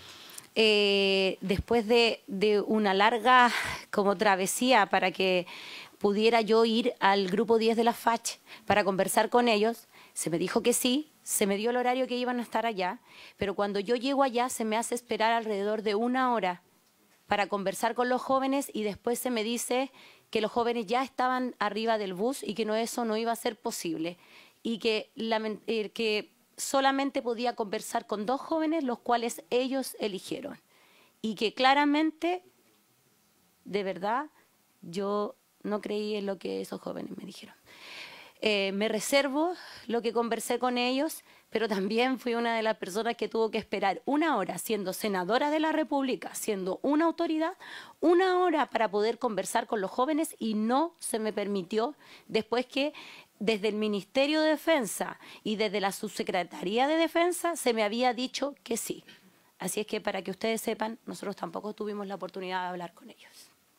Después de una larga como travesía para que pudiera yo ir al grupo 10 de la FACH para conversar con ellos, se me dijo que sí. Se me dio el horario que iban a estar allá, pero cuando yo llego allá se me hace esperar alrededor de 1 hora para conversar con los jóvenes, y después se me dice que los jóvenes ya estaban arriba del bus y que eso no iba a ser posible, y que solamente podía conversar con 2 jóvenes, los cuales ellos eligieron, y que claramente, de verdad, yo no creí en lo que esos jóvenes me dijeron. Me reservo lo que conversé con ellos, pero también fui una de las personas que tuvo que esperar 1 hora, siendo senadora de la República, siendo una autoridad, 1 hora para poder conversar con los jóvenes, y no se me permitió, después que desde el Ministerio de Defensa y desde la Subsecretaría de Defensa se me había dicho que sí. Así es que, para que ustedes sepan, nosotros tampoco tuvimos la oportunidad de hablar con ellos.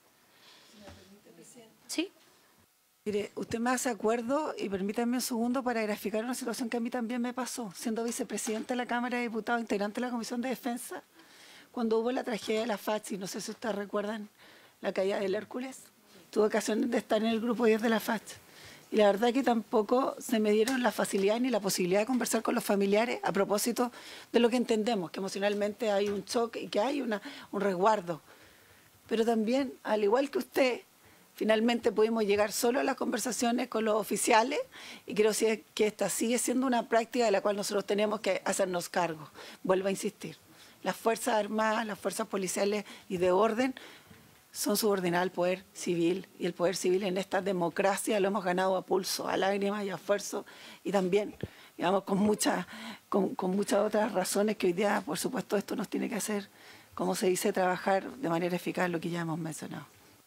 ¿Sí? Mire, usted me hace acuerdo, y permítanme un segundo para graficar una situación que a mí también me pasó, siendo vicepresidente de la Cámara de Diputados, integrante de la Comisión de Defensa, cuando hubo la tragedia de la FACHI. No sé si ustedes recuerdan la caída del Hércules. Tuve ocasión de estar en el grupo 10 de la FACHI. Y la verdad que tampoco se me dieron la facilidad ni la posibilidad de conversar con los familiares a propósito de lo que entendemos, que emocionalmente hay un choque y que hay un resguardo. Pero también, al igual que usted, finalmente pudimos llegar solo a las conversaciones con los oficiales, y creo que esta sigue siendo una práctica de la cual nosotros tenemos que hacernos cargo. Vuelvo a insistir, las Fuerzas Armadas, las fuerzas policiales y de orden son subordinadas al poder civil, y el poder civil en esta democracia lo hemos ganado a pulso, a lágrimas y a esfuerzo, y también, digamos, con muchas otras razones que hoy día, por supuesto, esto nos tiene que hacer, como se dice, trabajar de manera eficaz, lo que ya hemos mencionado.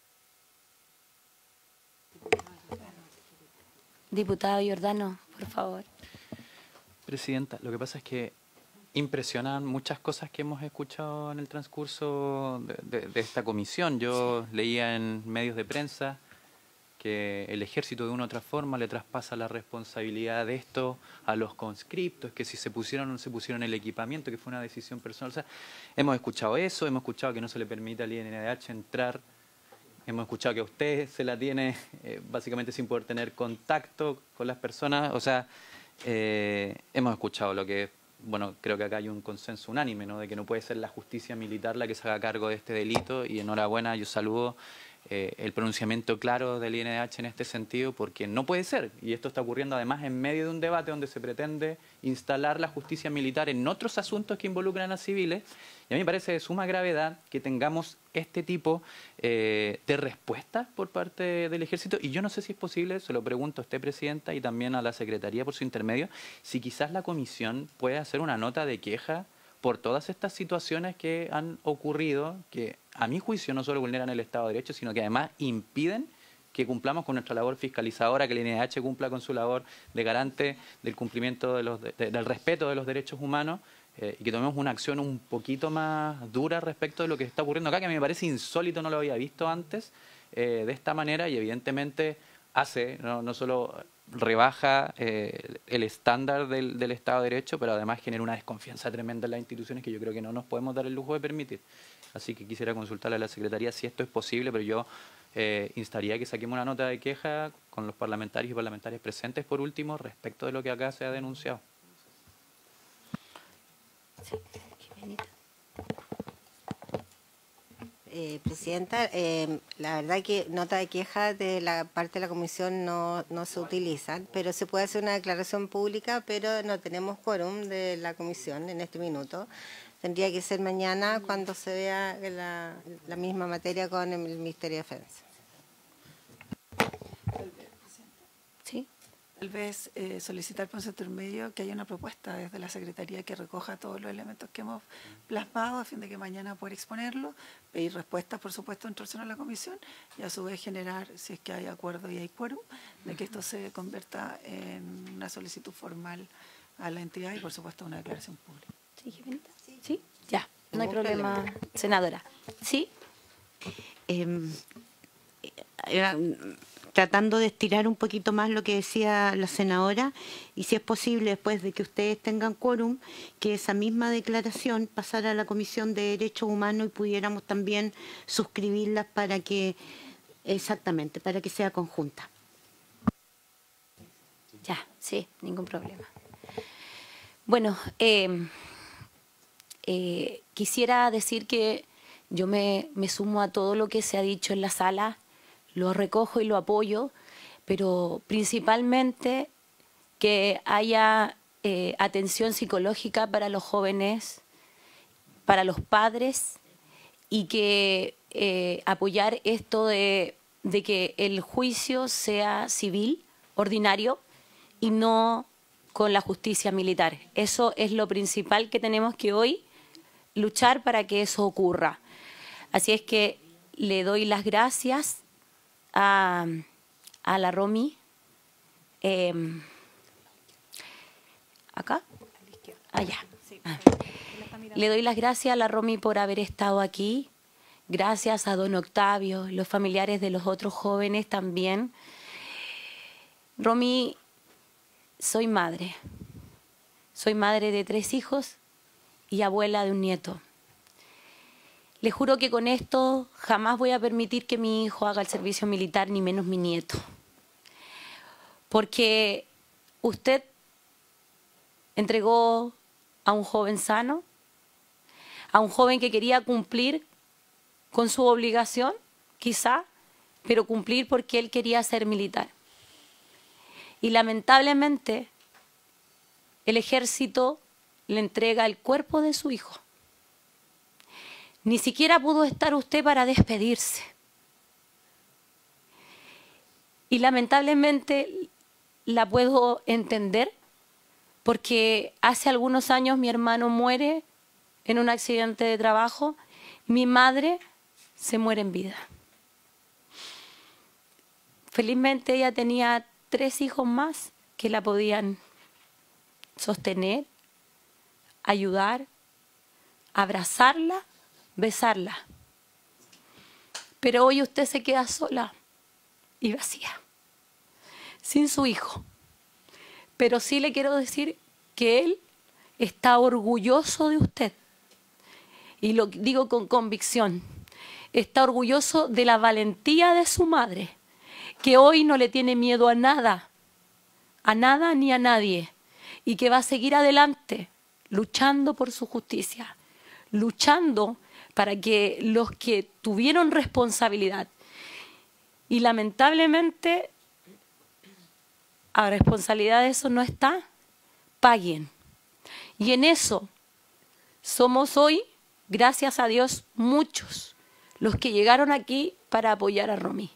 Diputado Giordano, por favor. Presidenta, lo que pasa es que impresionan muchas cosas que hemos escuchado en el transcurso de esta comisión. Yo leía en medios de prensa que el ejército de una u otra forma le traspasa la responsabilidad de esto a los conscriptos, que si se pusieron o no se pusieron el equipamiento, que fue una decisión personal. O sea, hemos escuchado eso, hemos escuchado que no se le permite al INDH entrar, hemos escuchado que a usted se la tiene básicamente sin poder tener contacto con las personas. O sea, hemos escuchado lo que, bueno, creo que acá hay un consenso unánime, ¿no?, de que no puede ser la justicia militar la que se haga cargo de este delito, y enhorabuena, yo saludo el pronunciamiento claro del INDH en este sentido, porque no puede ser, y esto está ocurriendo además en medio de un debate donde se pretende instalar la justicia militar en otros asuntos que involucran a civiles, y a mí me parece de suma gravedad que tengamos este tipo de respuestas por parte del ejército, y yo no sé si es posible, se lo pregunto a usted, Presidenta, y también a la Secretaría por su intermedio, si quizás la Comisión puede hacer una nota de queja por todas estas situaciones que han ocurrido, que a mi juicio no solo vulneran el Estado de Derecho, sino que además impiden que cumplamos con nuestra labor fiscalizadora, que el INDH cumpla con su labor de garante del cumplimiento del respeto de los derechos humanos, y que tomemos una acción un poquito más dura respecto de lo que está ocurriendo acá, que a mí me parece insólito, no lo había visto antes de esta manera, y evidentemente hace, no solo rebaja el estándar del Estado de Derecho, pero además genera una desconfianza tremenda en las instituciones que yo creo que no nos podemos dar el lujo de permitir. Así que quisiera consultarle a la Secretaría si esto es posible, pero yo instaría a que saquemos una nota de queja con los parlamentarios y parlamentarias presentes, por último, respecto de lo que acá se ha denunciado. Presidenta, la verdad que nota de queja de la parte de la Comisión no se utilizan, pero se puede hacer una declaración pública, pero no tenemos quórum de la Comisión en este minuto. Tendría que ser mañana cuando se vea la misma materia con el Ministerio de Defensa. ¿Sí? Tal vez solicitar por un sector medio que haya una propuesta desde la Secretaría que recoja todos los elementos que hemos plasmado a fin de que mañana poder exponerlo, pedir respuestas, por supuesto, en relación a la comisión, y a su vez generar, si es que hay acuerdo y hay quórum, de que esto se convierta en una solicitud formal a la entidad y, por supuesto, una declaración pública. ¿Sí? Ya, no hay problema, senadora. ¿Sí? Tratando de estirar un poquito más lo que decía la senadora, y si es posible, después de que ustedes tengan quórum, que esa misma declaración pasara a la Comisión de Derechos Humanos y pudiéramos también suscribirlas para que, exactamente, para que sea conjunta. Ya, sí, ningún problema. Bueno, quisiera decir que yo me sumo a todo lo que se ha dicho en la sala, lo recojo y lo apoyo, pero principalmente que haya atención psicológica para los jóvenes, para los padres, y que apoyar esto de que el juicio sea civil, ordinario, y no con la justicia militar. Eso es lo principal que tenemos que hoy luchar para que eso ocurra. Así es que le doy las gracias a la Romy. ¿Acá? Allá. Le doy las gracias a la Romy por haber estado aquí. Gracias a don Octavio, los familiares de los otros jóvenes también. Romy, soy madre. Soy madre de 3 hijos y abuela de un nieto. Le juro que con esto jamás voy a permitir que mi hijo haga el servicio militar, ni menos mi nieto. Porque usted entregó a un joven sano, a un joven que quería cumplir con su obligación, quizá, pero cumplir porque él quería ser militar. Y lamentablemente, el ejército le entrega el cuerpo de su hijo. Ni siquiera pudo estar usted para despedirse. Y lamentablemente la puedo entender porque hace algunos años mi hermano muere en un accidente de trabajo, mi madre se muere en vida. Felizmente ella tenía 3 hijos más que la podían sostener, ayudar, abrazarla, besarla. Pero hoy usted se queda sola y vacía, sin su hijo. Pero sí le quiero decir que él está orgulloso de usted. Y lo digo con convicción. Está orgulloso de la valentía de su madre, que hoy no le tiene miedo a nada ni a nadie, y que va a seguir adelante luchando por su justicia, luchando para que los que tuvieron responsabilidad y lamentablemente a responsabilidad de eso no está, paguen. Y en eso somos hoy, gracias a Dios, muchos los que llegaron aquí para apoyar a Romy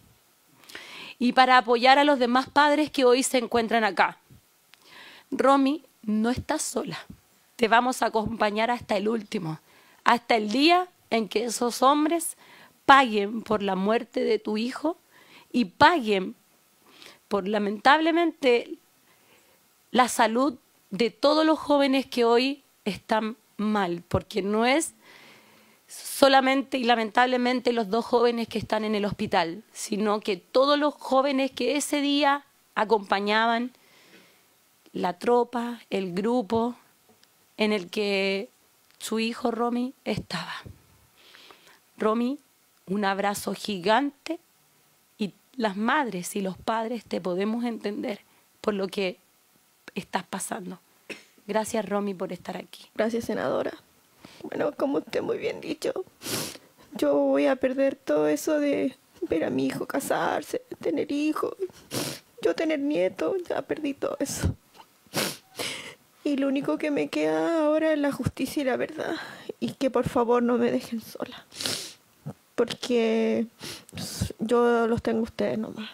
y para apoyar a los demás padres que hoy se encuentran acá. Romy, no estás sola. Te vamos a acompañar hasta el último, hasta el día en que esos hombres paguen por la muerte de tu hijo y paguen por, lamentablemente, la salud de todos los jóvenes que hoy están mal, porque no es solamente y lamentablemente los 2 jóvenes que están en el hospital, sino que todos los jóvenes que ese día acompañaban la tropa, el grupo en el que su hijo Romy estaba. Romy, un abrazo gigante, y las madres y los padres te podemos entender por lo que estás pasando. Gracias, Romy, por estar aquí. Gracias, senadora. Bueno, como usted muy bien dicho, yo voy a perder todo eso de ver a mi hijo casarse, tener hijos, yo tener nietos, ya perdí todo eso. Y lo único que me queda ahora es la justicia y la verdad. Y que por favor no me dejen sola. Porque yo los tengo a ustedes nomás.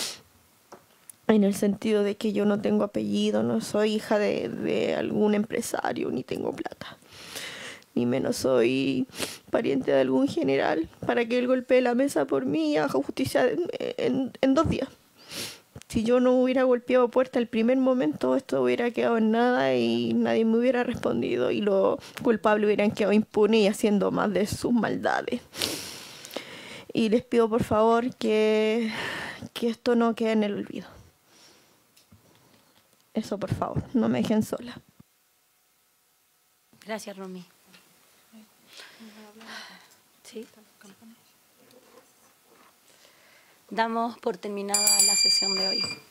En el sentido de que yo no tengo apellido, no soy hija de algún empresario, ni tengo plata. Ni menos soy pariente de algún general para que él golpee la mesa por mí y haga justicia en 2 días. Si yo no hubiera golpeado puerta el primer momento, esto hubiera quedado en nada y nadie me hubiera respondido y los culpables hubieran quedado impunes y haciendo más de sus maldades. Y les pido por favor que esto no quede en el olvido. Eso, por favor, no me dejen sola. Gracias, Romy. ¿Sí? Damos por terminada la sesión de hoy.